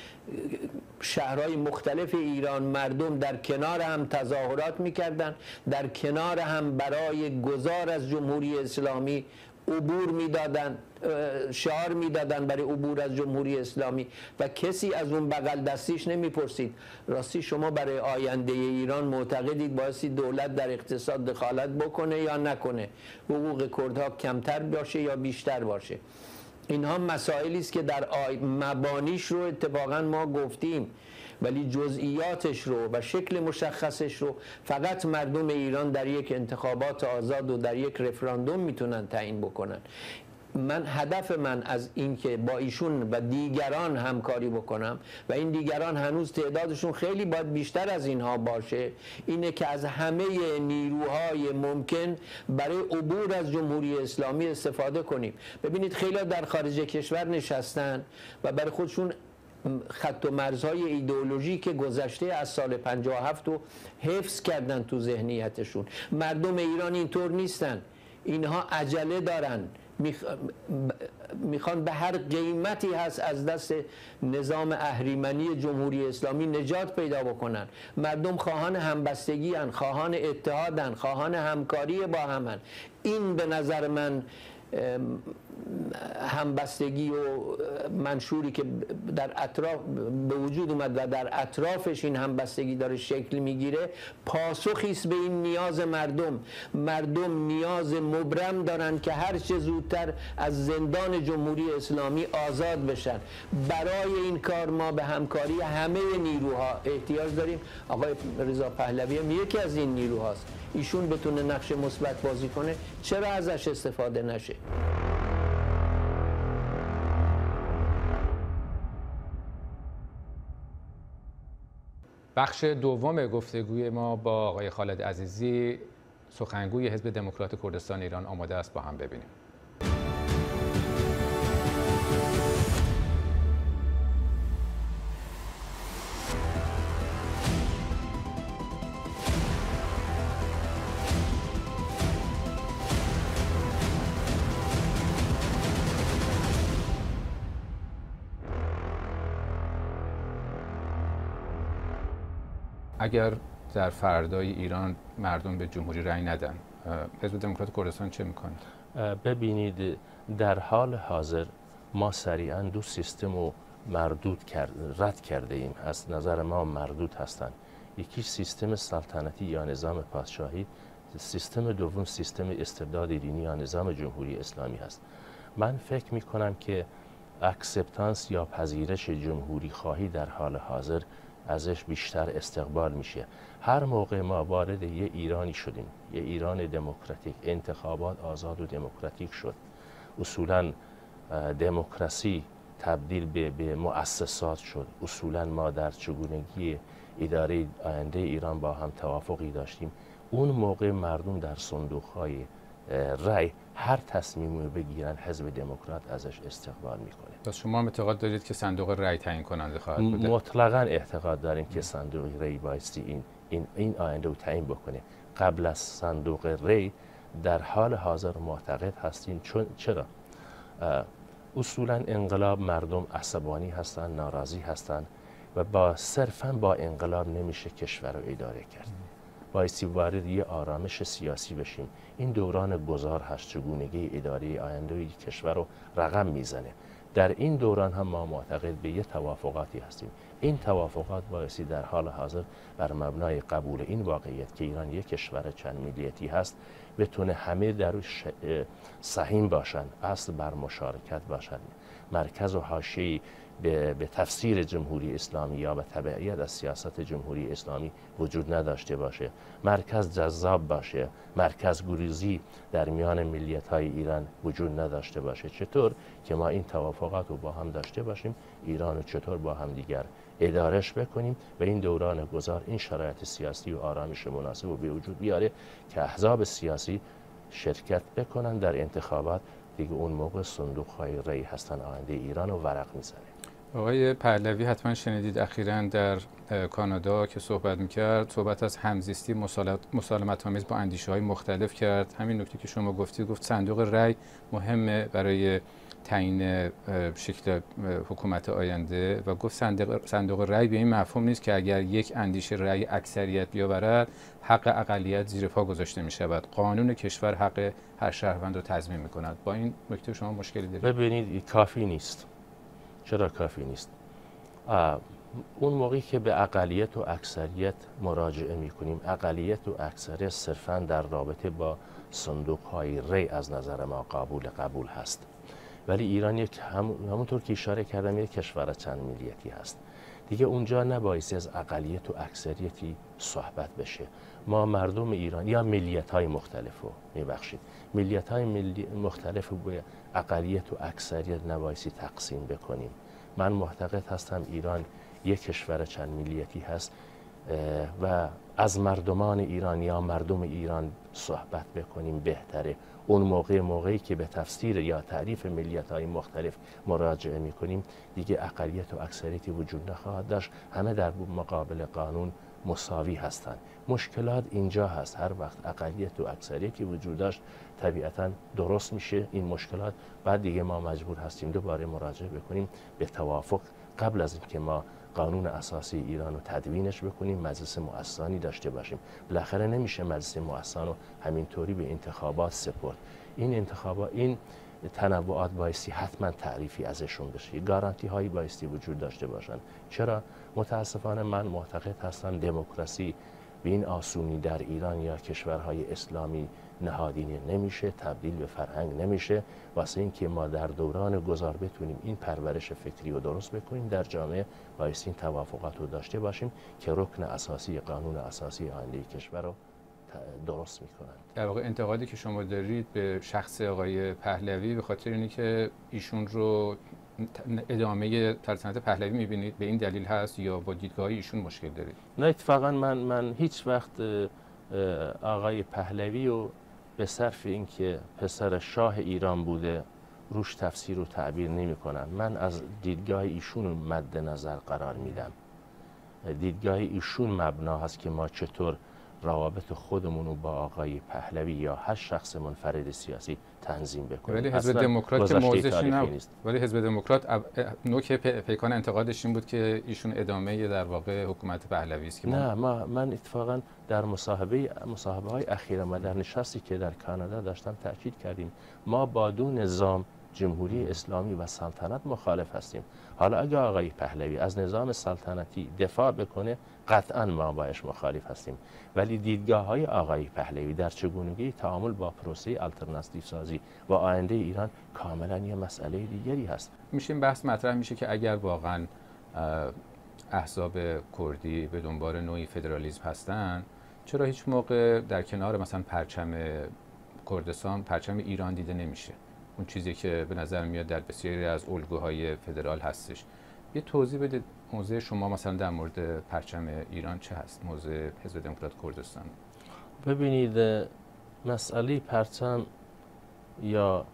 S3: شهرهای مختلف ایران مردم در کنار هم تظاهرات میکردن، در کنار هم برای گذار از جمهوری اسلامی عبور میدادن، شعار میدادن برای عبور از جمهوری اسلامی و کسی از اون بغل دستیش نمیپرسید راستی شما برای آینده ایران معتقدید بایستی دولت در اقتصاد دخالت بکنه یا نکنه، حقوق کردها کمتر باشه یا بیشتر باشه. اینها مسائلی است که در مبانیش رو اتفاقا ما گفتیم، ولی جزئیاتش رو و شکل مشخصش رو فقط مردم ایران در یک انتخابات آزاد و در یک رفراندوم میتونن تعیین بکنن. هدف من از این که با ایشون و دیگران همکاری بکنم و این دیگران هنوز تعدادشون خیلی باید بیشتر از اینها باشه، اینه که از همه نیروهای ممکن برای عبور از جمهوری اسلامی استفاده کنیم. ببینید خیلی در خارج کشور نشستن و برای خودشون خط و مرزهای ایدئولوژی که گذشته از سال 57 رو حفظ کردن تو ذهنیتشون. مردم ایران اینطور نیستن، اینها عجله دارن، میخوان به هر قیمتی هست از دست نظام اهریمنی جمهوری اسلامی نجات پیدا بکنن. مردم خواهان همبستگی هن، خواهان اتحادن، خواهان همکاری با همن. این به نظر من همبستگی و منشوری که در اطراف به وجود اومد و در اطرافش این همبستگی داره شکل میگیره پاسخی است به این نیاز مردم. مردم نیاز مبرم دارن که هر چه زودتر از زندان جمهوری اسلامی آزاد بشن. برای این کار ما به همکاری همه نیروها احتیاج داریم. آقای رضا پهلوی هم یکی از این نیروهاست. ایشون بتونه نقش مثبت بازی کنه، چرا ازش استفاده نشه؟
S1: بخش دوم گفتگوی ما با آقای خالد عزیزی، سخنگوی حزب دموکرات کردستان ایران، آماده است، با هم ببینیم. اگر در فردای ایران مردم به جمهوری رأی ندن، حزب دموکرات کردستان چه میکنه؟
S2: ببینید در حال حاضر ما سریعا دو سیستم رو رد کرده ایم، از نظر ما مردود هستند. یکی سیستم سلطنتی یا نظام پادشاهی، سیستم دوم سیستم استبداد دینی یا نظام جمهوری اسلامی هست. من فکر می کنم که اکسپتانس یا پذیرش جمهوری خواهی در حال حاضر ازش بیشتر استقبال میشه. هر موقع ما وارد یه ایرانی شدیم، یه ایران دموکراتیک، انتخابات آزاد و دموکراتیک شد، اصولاً دموکراسی تبدیل به مؤسسات شد، اصولاً ما در چگونگی اداره آینده ایران با هم توافقی داشتیم، اون موقع مردم در صندوق‌های رای هر تصمیمی بگیرن حزب دموکرات ازش استقبال میکنه.
S1: پس شما هم اعتقاد دارید که صندوق رای تعیین کننده خواهد بوده؟
S2: مطلقاً اعتقاد داریم که صندوق رای بایستی این آینده رو تعیین بکنه. قبل از صندوق رای در حال حاضر معتقد هستیم، چرا؟ اصولاً انقلاب مردم عصبانی هستن، ناراضی هستن و صرفاً با انقلاب نمیشه کشور رو اداره کرد. بایستی وارد یه آرامش سیاسی بشیم. این دوران گذار هست، چگونگی اداره آینده کشور رو رقم میزنه. در این دوران هم ما معتقد به یه توافقاتی هستیم. این توافقات بایستی در حال حاضر بر مبنای قبول این واقعیت که ایران یک کشور چند ملیتی هست بتونه همه درش سهیم باشن، اصل بر مشارکت باشن، مرکز و حاشیه‌ای به تفسیر جمهوری اسلامی یا به تبعیت از سیاست جمهوری اسلامی وجود نداشته باشه، مرکز جذاب باشه، مرکز گریزی در میان ملیت‌های ایران وجود نداشته باشه. چطور که ما این توافقات رو با هم داشته باشیم، ایران رو چطور با هم دیگر ادارش بکنیم و این دوران گذار این شرایط سیاسی و آرامش مناسب رو به وجود بیاره که احزاب سیاسی شرکت بکنن در انتخابات. دیگه اون موقع صندوق‌های رای هستن آینده ایران رو ورق میزنه.
S1: آقای پهلوی حتما شنیدید اخیراً در کانادا که صحبت میکرد، صحبت از همزیستی مسالمت آمیز با اندیشه‌های مختلف کرد. همین نکته که شما گفت صندوق رای مهمه برای تعیین شکل حکومت آینده و گفت صندوق رای به این مفهوم نیست که اگر یک اندیشه رای اکثریت بیاورد حق اقلیت زیر پا گذاشته می شود. قانون کشور حق هر شهروند رو تضمین می کند. با این نکته شما مشکلی دارید؟
S2: ببینید کافی نیست. چرا کافی نیست؟ اون موقعی که به اقلیت و اکثریت مراجعه می کنیم، اقلیت و اکثریت صرفاً در رابطه با صندوق‌های رای از نظر ما قبول هست. ولی ایران همونطور که اشاره کردم یک کشور چند ملیتی هست. دیگه اونجا نبایستی از اقلیت و اکثریتی صحبت بشه. ما مردم ایران یا ملیت‌های مختلف رو میبخشید، ملیت‌های مختلف رو به اقلیت و اکثریت نبایستی تقسیم بکنیم. من معتقد هستم ایران یک کشور چند ملیتی هست و از مردمان ایران یا مردم ایران صحبت بکنیم بهتره. اون موقعی که به تفسیر یا تعریف ملیت‌های مختلف مراجعه می‌کنیم دیگه اقلیت و اکثریتی وجود نخواهد داشت، همه در مقابل قانون مساوی هستند. مشکلات اینجا هست. هر وقت اقلیت و اکثریتی وجود داشت طبیعتاً درست میشه این مشکلات، بعد دیگه ما مجبور هستیم دوباره مراجعه بکنیم به توافق قبل از اینکه ما قانون اساسی ایران رو تدوینش بکنیم، مجلس مؤسسانی داشته باشیم. بالاخره نمیشه مجلس مؤسسان رو همینطوری به انتخابات سپرد. این تنوعات بایستی حتما تعریفی ازشون بشه، گارانتی هایی بایستی وجود داشته باشن. چرا؟ متاسفانه من معتقد هستم دموکراسی به این آسونی در ایران یا کشورهای اسلامی نهادینه نمیشه، تبدیل به فرهنگ نمیشه. واسه این که ما در دوران گذار بتونیم این پرورش فکری رو درست بکنیم در جامعه، بایستی این توافقات رو داشته باشیم که رکن اساسی قانون اساسی آینده کشور رو درست میکنند.
S1: در واقع انتقادی که شما دارید به شخص آقای پهلوی به خاطر اینه که ایشون رو ادامه سلطنت پهلوی میبینید به این دلیل هست یا با دیدگاه ایشون مشکل دارید؟
S2: نه اتفاقا من هیچ وقت آقای پهلوی رو به صرف اینکه پسر شاه ایران بوده روش تفسیر و تعبیر نمی کنم. من از دیدگاه ایشون مد نظر قرار میدم. دیدگاه ایشون مبنا هست که ما چطور روابط خودمون رو با آقای پهلوی یا هر شخص منفرد سیاسی تنظیم بکنیم.
S1: ولی حزب دموکرات که موضعش نیست. ولی حزب دموکرات نوک پیکان انتقادش این بود که ایشون ادامه در واقع حکومت پهلوی است که
S2: نه من اتفاقا در مصاحبه‌های اخیر ما در نشستی که در کانادا داشتم تاکید کردیم ما با دو نظام جمهوری اسلامی و سلطنت مخالف هستیم. حالا اگر آقای پهلوی از نظام سلطنتی دفاع بکنه قطعا ما باش مخالف هستیم، ولی دیدگاه های آقای پهلوی در چگونگی تعامل با پروسه آلترناتیو سازی و آینده ایران کاملا یه مسئله دیگری هست.
S1: میشه این بحث مطرح میشه که اگر واقعا احزاب کردی به دنبال نوعی فدرالیسم هستن، چرا هیچ موقع در کنار مثلا پرچم کردستان پرچم ایران دیده نمیشه؟ اون چیزی که به نظر میاد در بسیاری از الگوهای فدرال هستش. یه توضیح بده موضع شما مثلا در مورد پرچم ایران چه هست، موضع حزب دموکرات کردستان؟
S2: ببینید، مسئله پرچم یا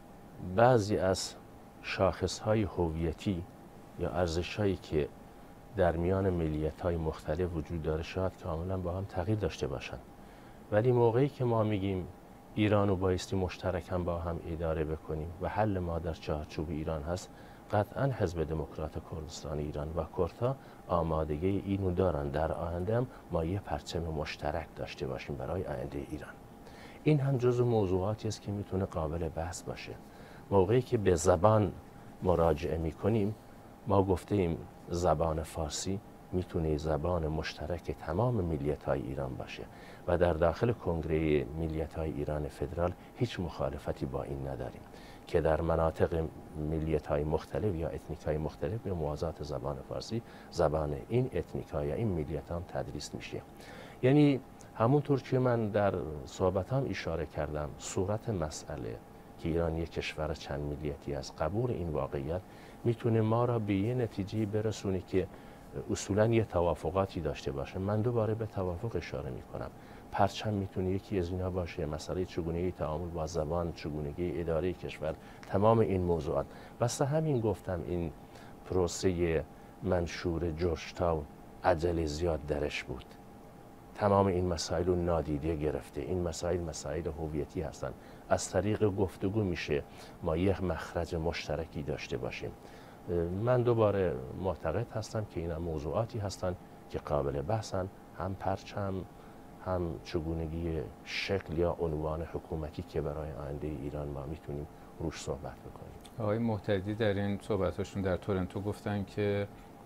S2: بعضی از شاخصهای هویتی یا ارزش‌هایی که در میان ملیت‌های مختلف وجود داره شاید کاملا با هم تغییر داشته باشند، ولی موقعی که ما میگیم ایران رو بایستی مشترکاً با هم اداره بکنیم و حل ما در چارچوب ایران هست، قطعاً حزب دموکرات کردستان ایران و کردها آمادگی اینو دارن در آینده هم ما یه پرچم مشترک داشته باشیم برای آینده ایران. این هم جزو موضوعاتی است که میتونه قابل بحث باشه. موقعی که به زبان مراجعه میکنیم، ما گفتیم زبان فارسی میتونه زبان مشترک تمام ملیت‌های ایران باشه و در داخل کنگره ملیت‌های ایران فدرال هیچ مخالفتی با این نداریم که در مناطق ملیت‌های مختلف یا اتنیک‌های مختلف به موازات زبان فارسی زبان این اتنیک‌ها یا این ملیت‌ها تدریس میشه. یعنی همونطور که من در صحبتام اشاره کردم، صورت مسئله که ایران یک کشور چند ملیتی است، قبول این واقعیت میتونه ما را به یه نتیجه برسونه که اصولاً یه توافقاتی داشته باشه. من دوباره به توافق اشاره میکنم. پرچم میتونه یکی از اینا باشه، مسئله چگونگی تعامل با زبان، چگونگی اداره کشور، تمام این موضوعات. واسه همین گفتم این پروسه منشور جورج تاون عجله زیاد درش بود. تمام این مسائل رو نادیده گرفته. این مسائل هویتی هستند. از طریق گفتگو میشه ما یک مخرج مشترکی داشته باشیم. من دوباره معتقد هستم که اینا موضوعاتی هستند که قابل بحثن، هم پرچم، هم چگونگی شکل یا عنوان حکومتی که برای آینده ایران ما میتونیم روش صحبت بکنیم.
S1: آقای محتدی در این صحبتاشون در تورنتو گفتن که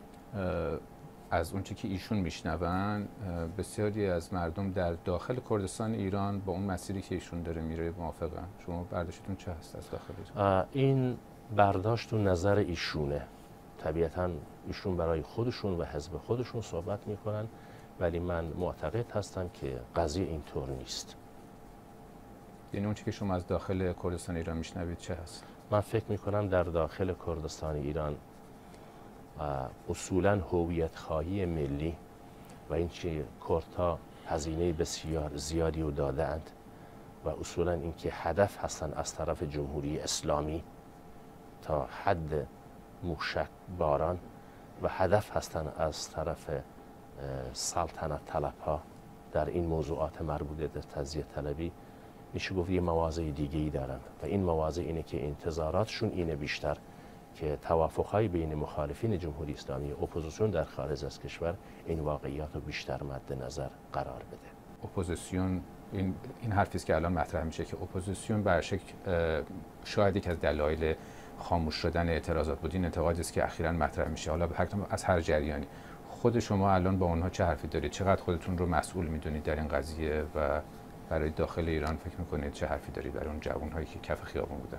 S1: از اونچه که ایشون میشنون بسیاری از مردم در داخل کردستان ایران با اون مسیری که ایشون داره میره موافقن. شما برداشتتون چه هست از داخل ایران؟
S2: این برداشت و نظر ایشونه. طبیعتاً ایشون برای خودشون و حزب خودشون صحبت میکنن، ولی من معتقد هستم که قضیه اینطور نیست.
S1: یعنی اون چیزی که شما از داخل کردستان ایران میشنوید چه هست؟
S2: من فکر میکنم در داخل کردستان ایران اصولاً هویت خواهی ملی و این که کردها هزینه بسیار زیادی رو داده‌اند و اصولاً این که هدف هستن از طرف جمهوری اسلامی تا حد موشک باران و هدف هستن از طرف سلطنت طلب ها در این موضوعات مربوط به تجزیه طلبی، میشه گفت یه مواضع دیگه‌ای دارن و این مواضع اینه که انتظاراتشون اینه بیشتر که توافق‌های بین مخالفین جمهوری اسلامی و اپوزیسیون در خارج از کشور این واقعیات رو بیشتر مد نظر قرار بده.
S1: اپوزیسیون این حرفی است که الان مطرح میشه که اپوزیسیون بر شکل شاید یک از دلایل خاموش شدن اعتراضات بود. این انتقادی است که اخیراً مطرح میشه، حالا از هر جریانی. خود شما الان با اونها چه حرفی دارید؟ چقدر خودتون رو مسئول میدونید در این قضیه و برای داخل ایران فکر میکنید چه حرفی دارید برای اون جوانهایی که کف خیابون بودن؟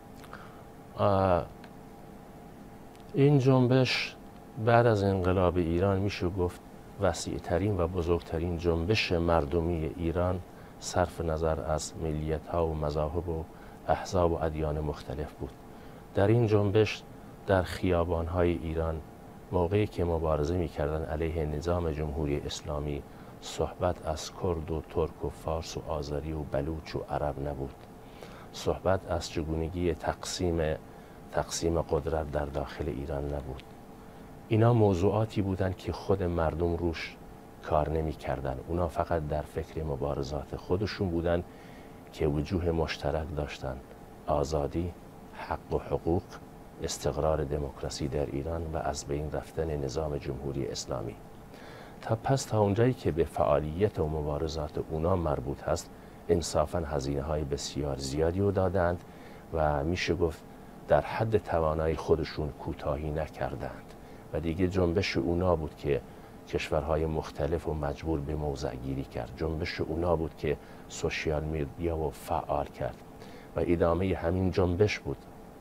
S2: این جنبش بعد از انقلاب ایران میشه گفت وسیع‌ترین و بزرگترین جنبش مردمی ایران صرف نظر از ملیت‌ها و مذاهب و احزاب و ادیان مختلف بود. در این جنبش در خیابان‌های ایران موقعی که مبارزه می‌کردن علیه نظام جمهوری اسلامی، صحبت از کرد و ترک و فارس و آذری و بلوچ و عرب نبود. صحبت از چگونگی تقسیم قدرت در داخل ایران نبود. اینا موضوعاتی بودند که خود مردم روش کار نمی کردن. اونا فقط در فکر مبارزات خودشون بودن که وجوه مشترک داشتن: آزادی، حق و حقوق، استقرار دموکراسی در ایران و از بین رفتن نظام جمهوری اسلامی. تا اونجایی که به فعالیت و مبارزات اونا مربوط هست، انصافاً هزینه‌های بسیار زیادی رو دادند و میشه گفت در حد توانایی خودشون کوتاهی نکردند و دیگه جنبش اونا بود که کشورهای مختلف و مجبور به موضع گیری کرد. جنبش اونا بود که سوشیال میدیا و فعال کرد و ادامه همین جنبش بود،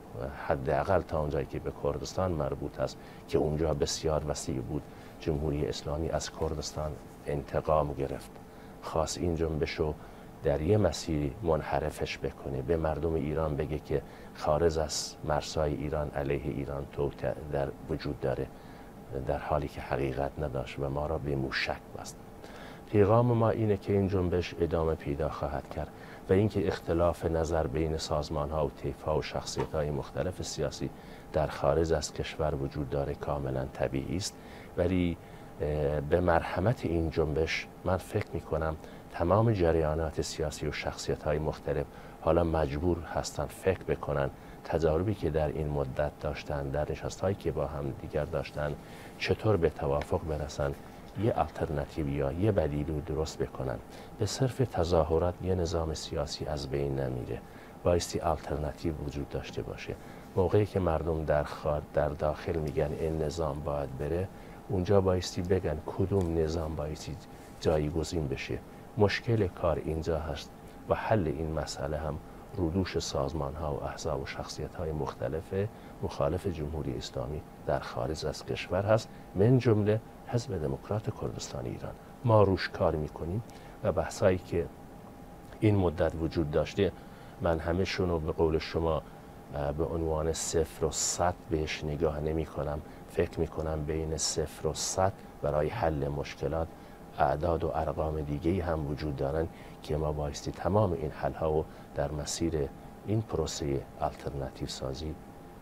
S2: حداقل تا اونجایی که به کردستان مربوط است که اونجا بسیار وسیع بود. جمهوری اسلامی از کردستان انتقام گرفت، خواست این جنبش رو در یه مسیری منحرفش بکنه، به مردم ایران بگه که خارج از مرزهای ایران علیه ایران توطئه در وجود داره، در حالی که حقیقت نداشت و ما را به موشک بست. پیغام ما اینه که این جنبش ادامه پیدا خواهد کرد و اینکه اختلاف نظر بین سازمان‌ها و طیف‌ها و شخصیت‌های مختلف سیاسی در خارج از کشور وجود داره کاملا طبیعی است، ولی به مرحمت این جنبش من فکر می‌کنم تمام جریانات سیاسی و شخصیت‌های مختلف حالا مجبور هستن فکر بکنن تجاربی که در این مدت داشتن، در نشست‌هایی که با هم دیگر داشتن، چطور به توافق برسن، یه الटरनेटिव یا یه بدیل رو درست بکنن. به صرف تظاهرات یه نظام سیاسی از بین نمیره، بایستی الटरनेटिव وجود داشته باشه. موقعی که مردم در داخل میگن این نظام باید بره، اونجا بایستی بگن کدوم نظام بایستی جایگزین بشه. مشکل کار اینجا هست و حل این مسئله هم رودوش سازمان ها و احزاب و شخصیت های مختلف مخالف جمهوری اسلامی در خارج از کشور هست، من جمله حزب دموکرات کردستان ایران. ما روش کار میکنیم و بحثایی که این مدت وجود داشته من همه‌شون رو به قول شما به عنوان 0 و 100 بهش نگاه نمی کنم. فکر می کنم بین 0 و 100 برای حل مشکلات اعداد و ارقام دیگه هم وجود دارن که ما بایستی تمام این حل ها رو در مسیر این پروسه الटरनेटिव سازی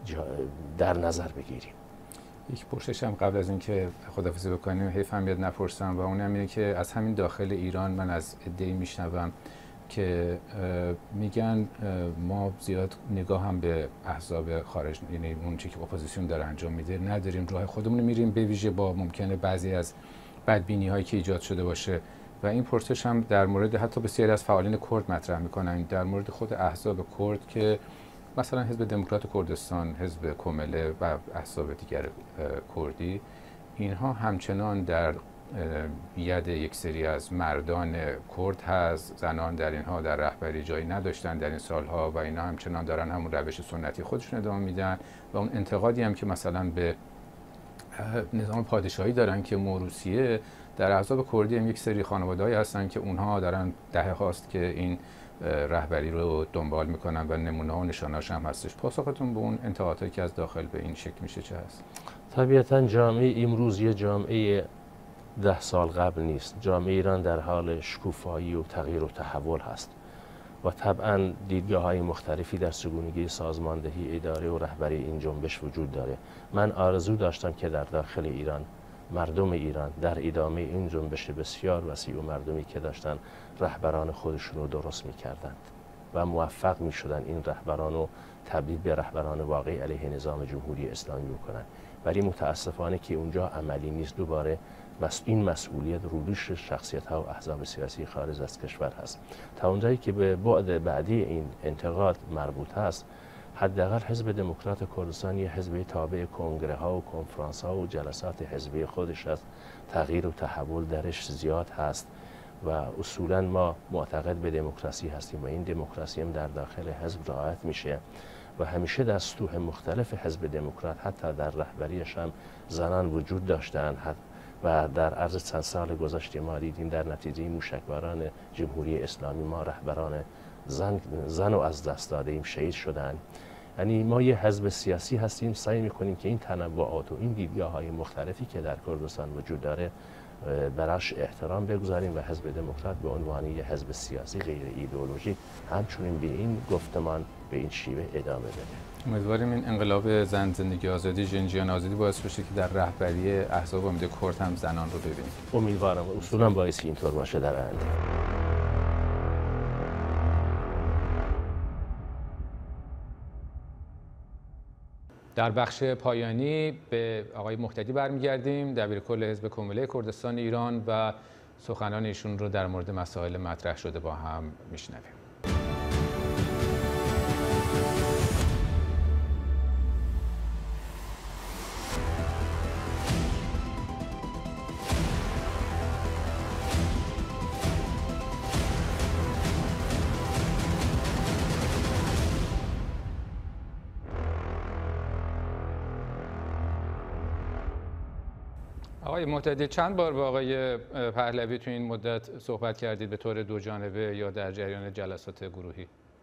S2: در نظر بگیریم.
S1: یک پرسش هم قبل از اینکه خداحافظی بکنیم حیف هم بیاد نپرسم و اون هم اینه که از همین داخل ایران من از عده‌ای میشنوم که میگن ما زیاد نگاه هم به احزاب خارج، یعنی اون چیزی که اپوزیسیون داره انجام میده نداریم، راه خودمون میریم، به ویژه با ممکنه بعضی از بدبینی هایی که ایجاد شده باشه. و این پرسش هم در مورد حتی بسیاری از فعالین کرد مطرح میکنن، در مورد خود احزاب کرد که مثلا حزب دموکرات کردستان، حزب کمله و احزاب دیگر کردی، اینها همچنان در ید یک سری از مردان کرد هست، زنان در اینها در رهبری جایی نداشتن در این سالها و اینا همچنان دارن همون روش سنتی خودشون ادامه میدن و اون انتقادی هم که مثلا به نظام پادشاهی دارن که موروثیه، در احزاب کردی هم یک سری خانواده‌ای هستن که اونها دارن دهه هاست که این رهبری رو دنبال میکنن و نمونه و نشانه‌اش هم هستش. پاسختون به اون انتقاداتی که از داخل به این شکل میشه چه هست؟
S2: طبیعتاً جامعه امروز یه جامعه 10 سال قبل نیست. جامعه ایران در حال شکوفایی و تغییر و تحول هست و طبعاً دیدگاه‌های مختلفی در چگونگی سازماندهی اداره و رهبری این جنبش وجود داره. من آرزو داشتم که در داخل ایران مردم ایران در ادامه این جنبش بسیار وسیع و مردمی که داشتن رهبران خودشون رو درست می‌کردند و موفق می‌شدن این رهبران رو تبدیل به رهبران واقعی علیه نظام جمهوری اسلامی بکنن، ولی متاسفانه که اونجا عملی نیست. دوباره این مسئولیت رودوش شخصیت‌ها و احزاب سیاسی خارج از کشور هست. تا اونجایی که به بعد بعدی این انتقاد مربوط هست، حداقل حزب دموکرات کردستان یه حزب تابع کنگره ها و کنفرانس ها و جلسات حزبی خودش هست، تغییر و تحول درش زیاد هست و اصولا ما معتقد به دموکراسی هستیم و این دموکراسی هم در داخل حزب رعایت میشه و همیشه در سطوح مختلف حزب دموکرات حتی در رهبریش هم زنان وجود داشتن و در عرض چند سال گذشته ما دیدیم در نتیجه موشکباران جمهوری اسلامی ما رهبران زن رو از دست دادیم، شهید شدن. یعنی ما یه حزب سیاسی هستیم، سعی میکنیم که این تنوعات و این دیدگاه‌های مختلفی که در کردستان وجود داره براش احترام بگذاریم و حزب دموکرات به عنوان یه حزب سیاسی غیر ایدئولوژیک همچنین به این گفتمان به این شیوه ادامه بده.
S1: امیدواریم این انقلاب زن، زندگی آزادی، جنجیان آزادی باعث بشه که در رهبری احزاب امید کرد هم زنان رو ببینیم.
S2: امیدوارم اصولا باعث اینطور باشه در آینده.
S1: در بخش پایانی به آقای مهتدی برمیگردیم، دبیرکل حزب کمله کردستان ایران، و سخنان ایشون رو در مورد مسائل مطرح شده با هم میشنویم. آقای مهتدی، چند بار با آقای پهلوی تو این مدت صحبت کردید به طور دو جانبه یا در جریان جلسات گروهی؟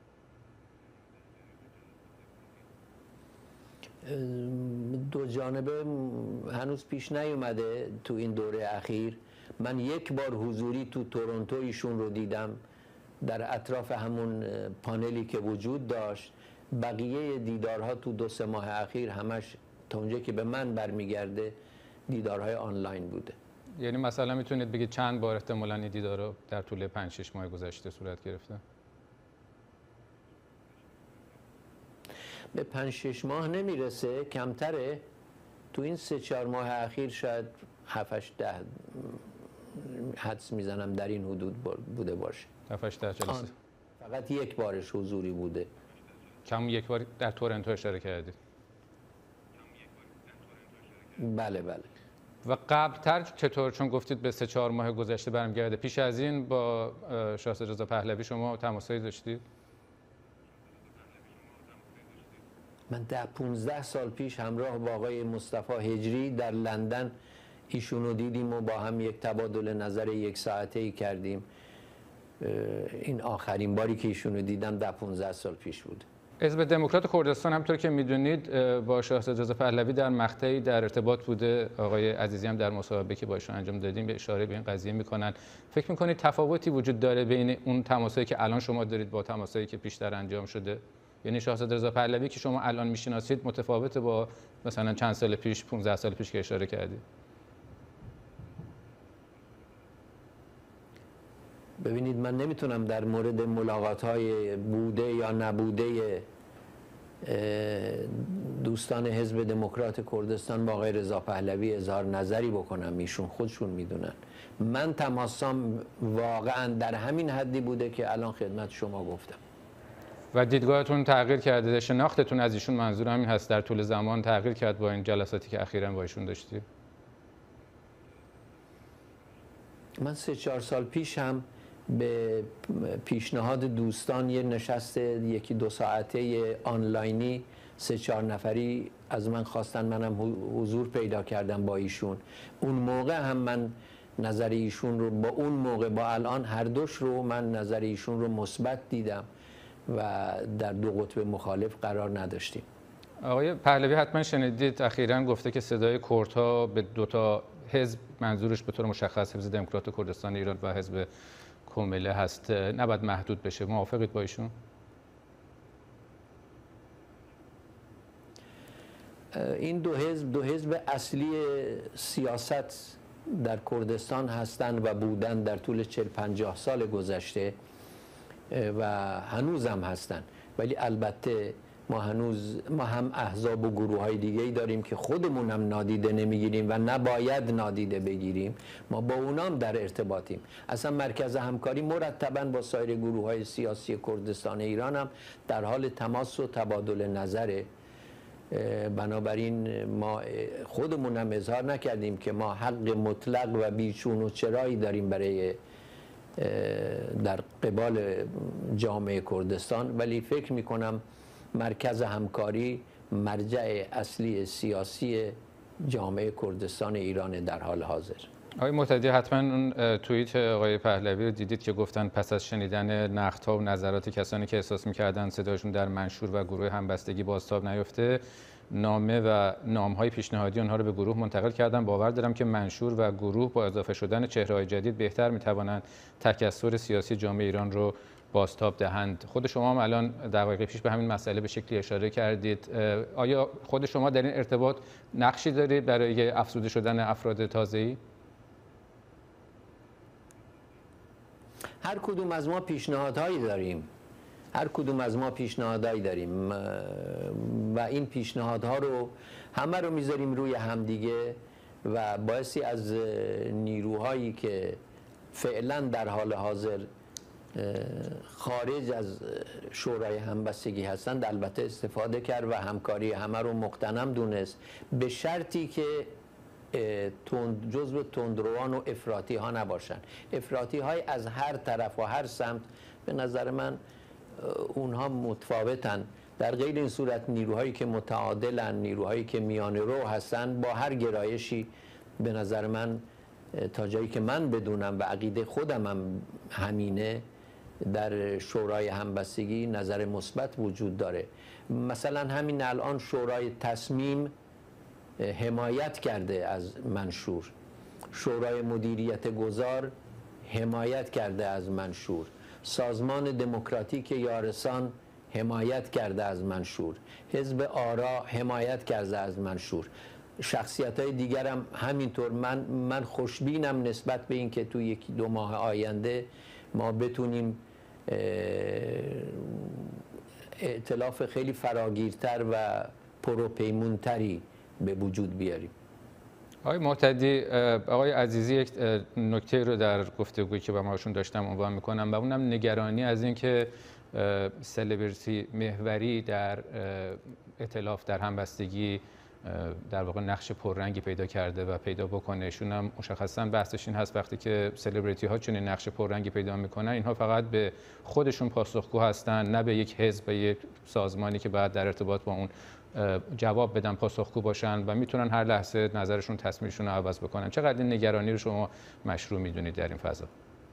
S3: دو جانبه هنوز پیش نیومده تو این دوره اخیر. من یک بار حضوری تو تورنتو ایشون رو دیدم در اطراف همون پانلی که وجود داشت. بقیه دیدارها تو 2-3 ماه اخیر همش تا اونجا که به من برمیگرده دیدارهای آنلاین بوده.
S1: یعنی مثلا میتونید بگید چند بار احتمالاً این دیدارها در طول 5-6 ماه گذشته صورت گرفته؟
S3: به 5-6 ماه نمیرسه، کمتره. تو این 3-4 ماه اخیر شاید 7-8-10 حدس میزنم در این حدود بوده باشه.
S1: 7-8 جلسه.
S3: فقط یک بارش حضوری بوده.
S1: کم یک بار در تورنتو اشاره کردید.
S3: بله بله.
S1: و قبلتر چطور؟ چون گفتید به 3-4 ماه گذشته برمیگرده. پیش از این با شاهزاده رضا پهلوی شما تماسایی داشتید؟
S3: من 10-15 سال پیش همراه با آقای مصطفی هجری در لندن ایشونو دیدیم و با هم یک تبادل نظر 1 ساعته‌ای کردیم. این آخرین باری که ایشونو دیدم 10-15 سال پیش بود.
S1: حزب دموکرات کردستان همونطور که میدونید با شاهزاده رضا پهلوی در مقطعی در ارتباط بوده. آقای عزیزی هم در مصاحبه که با ایشون انجام دادیم به اشاره به این قضیه میکنن. فکر میکنید تفاوتی وجود داره بین اون تماسایی که الان شما دارید با تماسایی که پیشتر انجام شده؟ یعنی شاهزاده رضا پهلوی که شما الان میشناسید متفاوته با مثلا چند سال پیش، 15 سال پیش که اشاره کردید؟
S3: ببینید، من نمیتونم در مورد ملاقات‌های بوده یا نبوده دوستان حزب دموکرات کردستان با آقای رضا پهلوی اظهار نظری بکنم. ایشون خودشون میدونن. من تماسام واقعا در همین حدی بوده که الان خدمت شما گفتم.
S1: و دیدگاهتون تغییر کرده؟ شناختتون از ایشون، منظور همین هست، در طول زمان تغییر کرد با این جلساتی که اخیراً با ایشون داشتید؟
S3: من 3-4 سال پیش هم به پیشنهاد دوستان یه نشست 1-2 ساعته آنلاینی 3-4 نفری از من خواستن، منم حضور پیدا کردم با ایشون. اون موقع هم من نظر ایشون رو با اون موقع با الان هر دوش رو من نظر ایشون رو مثبت دیدم و در دو قطب مخالف قرار نداشتیم.
S1: آقای پهلوی حتما شنیدید اخیراً گفته که صدای کردها به 2 حزب، منظورش به طور مشخص حزب دموکرات کردستان ایران و حزب کومله هست، نباید محدود بشه. موافقید با ایشون؟
S3: این دو حزب اصلی سیاست در کردستان هستند و بودن در طول 40-50 سال گذشته و هنوز هم هستن. ولی البته ما هم احزاب و گروه های دیگه ای داریم که خودمون هم نادیده نمیگیریم و نباید نادیده بگیریم. ما با اونام در ارتباطیم. اصلا مرکز همکاری مرتباً با سایر گروه های سیاسی کردستان ایران هم در حال تماس و تبادل نظره. بنابراین ما خودمون هم اظهار نکردیم که ما حق مطلق و بیچون و چرایی داریم برای در قبال جامعه کردستان، ولی فکر میکنم مرکز همکاری مرجع اصلی سیاسی جامعه کردستان ایران در حال حاضر.
S1: آقای مهتدی، حتما اون توییت آقای پهلوی رو دیدید که گفتن پس از شنیدن نقدها و نظرات کسانی که احساس می‌کردن صداشون در منشور و گروه همبستگی بازتاب نیفته، نامه و نام‌های پیشنهادی آنها رو به گروه منتقل کردن. باور دارم که منشور و گروه با اضافه شدن چهره‌های جدید بهتر می‌توانند تکثر سیاسی جامعه ایران رو بازتاب دهند. خود شما هم الان دقایق پیش به همین مسئله به شکلی اشاره کردید. آیا خود شما در این ارتباط نقشی دارید برای افزوده شدن افراد تازه‌ای؟
S3: هر کدوم از ما پیشنهادهایی داریم و این پیشنهادها رو همه رو میذاریم روی همدیگه و باعثی از نیروهایی که فعلا در حال حاضر خارج از شورای همبستگی هستند البته استفاده کرد و همکاری همه رو مغتنم دونست، به شرطی که جزو تندروان و افراطی ها نباشن. افراطی های از هر طرف و هر سمت به نظر من اونها متفاوتن. در غیر این صورت نیروهایی که متعادلن، نیروهایی که میانه رو هستن، با هر گرایشی به نظر من تا جایی که من بدونم و عقیده خودم هم همینه، در شورای همبستگی نظر مثبت وجود داره. مثلا همین الان شورای تصمیم حمایت کرده از منشور، شورای مدیریت گذار حمایت کرده از منشور، سازمان دموکراتیک یارسان حمایت کرده از منشور، حزب آرا حمایت کرده از منشور، شخصیت‌های دیگر هم همینطور. من خوشبینم نسبت به این که تو یکی دو ماه آینده ما بتونیم ائتلاف خیلی فراگیرتر و پروپیمونتری به وجود بیاریم.
S1: آقای محتدی، آقای عزیزی یک نکته رو در گفتگویی که با ما هاشون داشتم عنوان میکنم و اونم نگرانی از این که سلبریتی محوری در ائتلاف در همبستگی در واقع نقش پررنگی پیدا کرده و پیدا بکنه. ایشون هم مشخصا بحثش این هست وقتی که سلبریتی ها چنین نقش پررنگی پیدا میکنن، اینها فقط به خودشون پاسخگو هستن، نه به یک حزب، به یک سازمانی که باید در ارتباط با اون جواب بدن پاسخگو باشن و میتونن هر لحظه نظرشون تصمیمشون رو عوض بکنن. چقدر این نگرانی رو شما مشروع میدونید در این فضا؟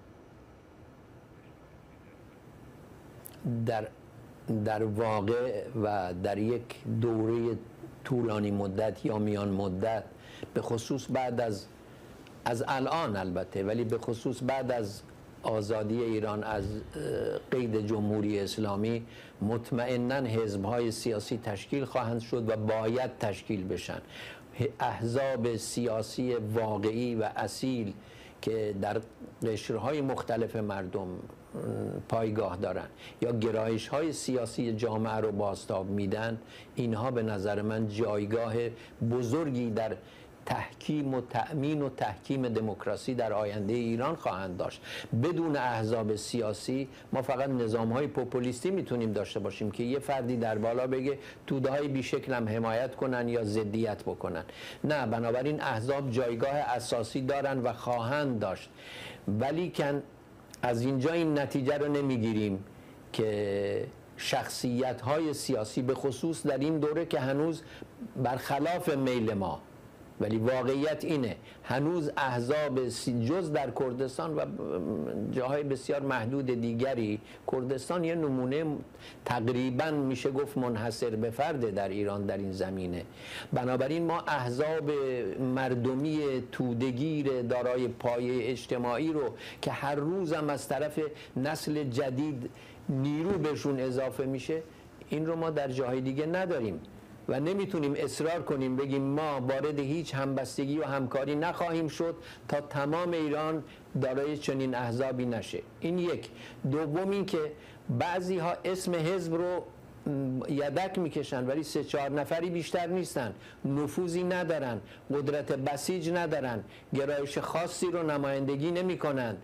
S3: در واقع و در یک دوره طولانی مدت یا میان مدت، به خصوص بعد از الان البته، ولی به خصوص بعد از آزادی ایران از قید جمهوری اسلامی، مطمئناً حزب‌های سیاسی تشکیل خواهند شد و باید تشکیل بشن. احزاب سیاسی واقعی و اصیل که در قشرهای مختلف مردم پایگاه دارن یا گرایش‌های سیاسی جامعه رو بازتاب میدن، اینها به نظر من جایگاه بزرگی در تحکیم و تأمین و تحکیم دموکراسی در آینده ایران خواهند داشت. بدون احزاب سیاسی ما فقط نظام‌های پوپولیستی میتونیم داشته باشیم که یه فردی در بالا بگه توده‌های بیشکل هم حمایت کنن یا ضدیت بکنن. نه، بنابراین احزاب جایگاه اساسی دارن و خواهند داشت. ولی کن از اینجا این نتیجه رو نمیگیریم که شخصیت‌های سیاسی به خصوص در این دوره که هنوز برخلاف میل ما، ولی واقعیت اینه هنوز احزاب جز در کردستان و جاهای بسیار محدود دیگری، کردستان یه نمونه تقریبا میشه گفت منحصر به فرده در ایران در این زمینه. بنابراین ما احزاب مردمی توده‌گیر دارای پایه اجتماعی رو که هر روز هم از طرف نسل جدید نیرو بهشون اضافه میشه، این رو ما در جاهای دیگه نداریم و نمیتونیم اصرار کنیم بگیم ما وارد هیچ همبستگی و همکاری نخواهیم شد تا تمام ایران دارای چنین احزابی نشه. این یک. دوم این که بعضی ها اسم حزب رو یدک میکشن ولی 3-4 نفری بیشتر نیستن، نفوذی ندارن، قدرت بسیج ندارن، گرایش خاصی رو نمایندگی نمیکنند،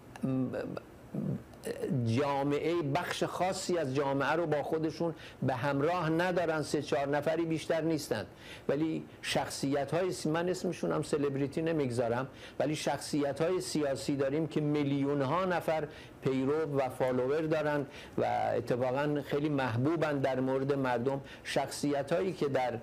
S3: جامعه بخش خاصی از جامعه رو با خودشون به همراه ندارن، 3-4 نفری بیشتر نیستند. ولی شخصیت‌های من اسمشون هم سلبریتی نمیگذارم، ولی شخصیت‌های سیاسی داریم که میلیون‌ها نفر پیرو و فالوور دارن و اتفاقا خیلی محبوبن در مورد مردم. شخصیت‌هایی که در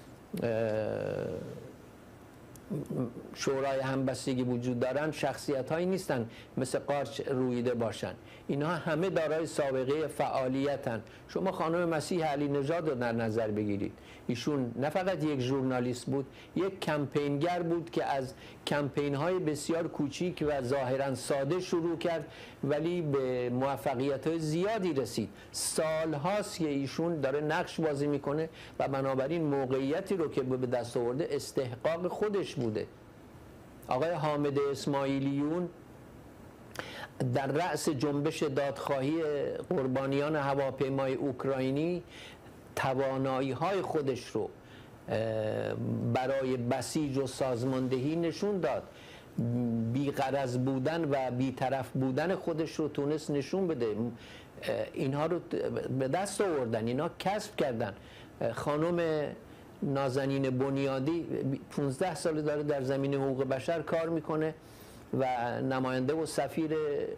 S3: شورای همبستگی وجود دارن شخصیت هایی نیستن مثل قارچ رویده باشن، اینها همه دارای سابقه فعالیتن. شما خانم مسیح علی نژاد رو در نظر بگیرید، ایشون نه فقط یک ژورنالیست بود، یک کمپینگر بود که از کمپین های بسیار کوچیک و ظاهرا ساده شروع کرد ولی به موفقیت های زیادی رسید. سال هاست که ایشون داره نقش بازی میکنه و بنابراین موقعیتی رو که به دست آورده استحقاق خودش بوده. آقای حامد اسماعیلیون در رأس جنبش دادخواهی قربانیان هواپیمای اوکراینی توانایی های خودش رو برای بسیج و سازماندهی نشون داد. بی‌غرض بودن و بی‌طرف بودن خودش رو تونست نشون بده. اینها رو به دست آوردن، اینها کسب کردن. خانم نازنین بنیادی 15 سال داره در زمینه حقوق بشر کار میکنه و نماینده و سفیر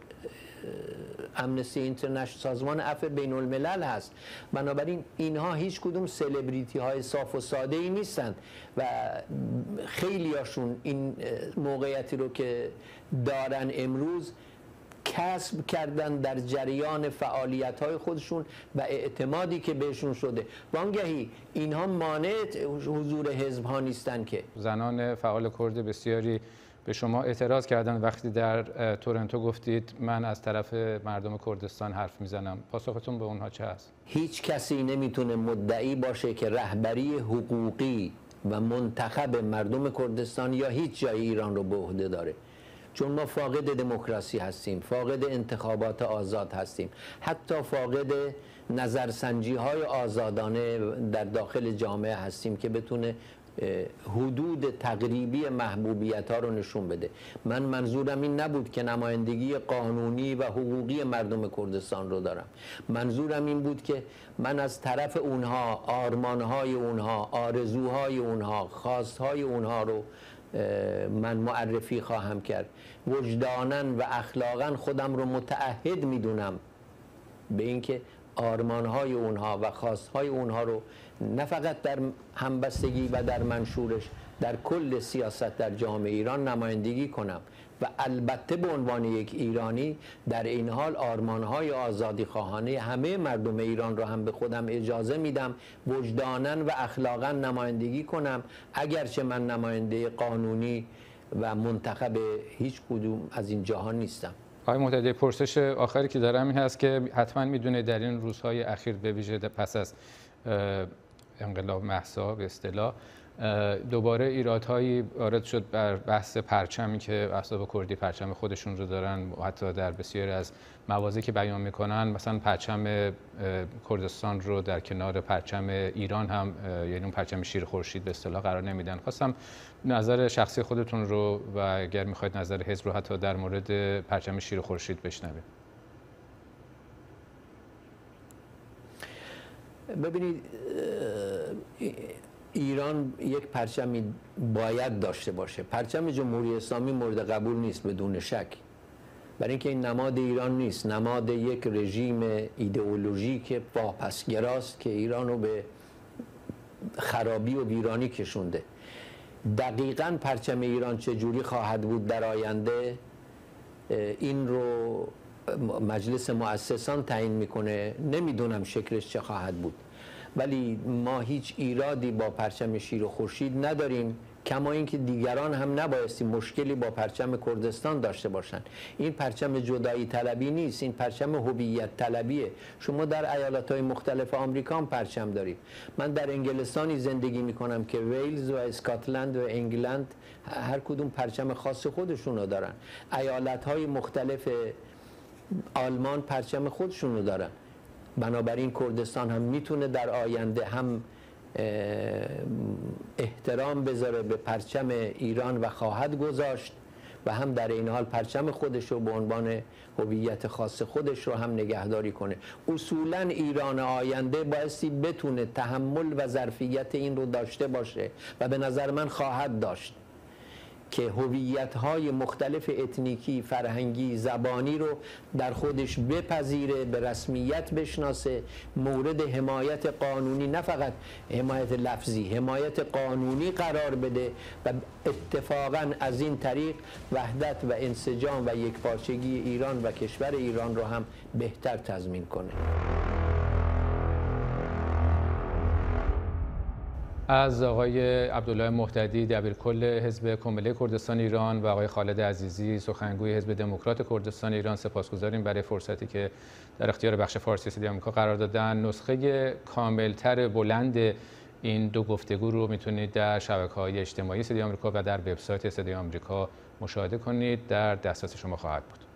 S3: امنستی اینترنشنال، سازمان عفو بین الملل هست. بنابراین اینها هیچ کدوم سلبریتی های صاف و ساده ای نیستند و خیلی هاشون این موقعیتی رو که دارن امروز کسب کردن در جریان فعالیت های خودشون و اعتمادی که بهشون شده. وانگهی اینها مانع حضور حزب ها نیستن. که
S1: زنان فعال کرد بسیاری به شما اعتراض کردن وقتی در تورنتو گفتید من از طرف مردم کردستان حرف میزنم. پاسختون به اونها چه است؟
S3: هیچ کسی نمیتونه مدعی باشه که رهبری حقوقی و منتخب مردم کردستان یا هیچ جای ایران رو به عهده داره، چون ما فاقد دموکراسی هستیم، فاقد انتخابات آزاد هستیم، حتی فاقد نظرسنجی های آزادانه در داخل جامعه هستیم که بتونه حدود تقریبی محبوبیت ها رو نشون بده. من منظورم این نبود که نمایندگی قانونی و حقوقی مردم کردستان رو دارم. منظورم این بود که من از طرف اونها آرمانهای اونها، آرزوهای اونها، خواستهای اونها رو من معرفی خواهم کرد. وجداناً و اخلاقاً خودم رو متعهد میدونم به اینکه آرمانهای اونها و خواستهای اونها رو نه فقط در همبستگی و در منشورش، در کل سیاست در جامعه ایران نمایندگی کنم و البته به عنوان یک ایرانی در این حال آرمانهای آزادی خواهانه همه مردم ایران رو هم به خودم اجازه میدم وجداناً و اخلاقاً نمایندگی کنم، اگرچه من نماینده قانونی و منتخب هیچ کدوم از این جهان نیستم.
S1: آقای محتدی، پرسش آخری که دارم این هست که حتما میدونه در این روزهای اخیر به ویژه پس از انقلاب مهسا به اصطلاح دوباره ایرادهایی وارد شد بر بحث پرچمی که احزاب کردی پرچم خودشون رو دارن و حتی در بسیاری از مواضعی که بیان میکنن مثلا پرچم کردستان رو در کنار پرچم ایران هم یعنی اون پرچم شیر خورشید به اصطلاح قرار نمیدن. خواستم نظر شخصی خودتون رو و اگر میخواید نظر حزب رو حتی در مورد پرچم شیر خورشید بشنوید.
S3: ببینید، ایران یک پرچمی باید داشته باشه. پرچم جمهوری اسلامی مورد قبول نیست بدون شک، برای اینکه این نماد ایران نیست، نماد یک رژیم ایدئولوژیک واپسگراست که ایران رو به خرابی و ویرانی کشونده. دقیقاً پرچم ایران چجوری خواهد بود در آینده این رو مجلس مؤسسان تعیین میکنه، نمیدونم شکلش چه خواهد بود، ولی ما هیچ ایرادی با پرچم شیر و خورشید نداریم، کما اینکه دیگران هم نبایستی مشکلی با پرچم کردستان داشته باشند. این پرچم جدایی طلبی نیست، این پرچم هویت طلبیه. شما در ایالت‌های مختلف آمریکا هم پرچم دارید. من در انگلستانی زندگی میکنم که ویلز و اسکاتلند و انگلند هر کدوم پرچم خاص خودشون رو دارن. ایالت‌های مختلف آلمان پرچم خودشون رو دارن. بنابراین کردستان هم میتونه در آینده هم احترام بذاره به پرچم ایران و خواهد گذاشت و هم در این حال پرچم خودش رو به عنوان هویت خاص خودش رو هم نگهداری کنه. اصولاً ایران آینده بایستی بتونه تحمل و ظرفیت این رو داشته باشه و به نظر من خواهد داشت که هویت‌های مختلف اتنیکی، فرهنگی، زبانی رو در خودش بپذیره، به رسمیت بشناسه، مورد حمایت قانونی، نه فقط حمایت لفظی، حمایت قانونی قرار بده و اتفاقاً از این طریق وحدت و انسجام و یکپارچگی ایران و کشور ایران رو هم بهتر تضمین کنه.
S1: از آقای عبدالله محتدی دبیرکل حزب کمیله کردستان ایران و آقای خالد عزیزی سخنگوی حزب دموکرات کردستان ایران سپاسگزاریم برای فرصتی که در اختیار بخش فارسی صدای آمریکا قرار دادن. نسخه کاملتر بلند این دو گفتگو رو میتونید در شبکه‌های اجتماعی صدای آمریکا و در وبسایت صدای آمریکا مشاهده کنید. در دسترس شما خواهد بود.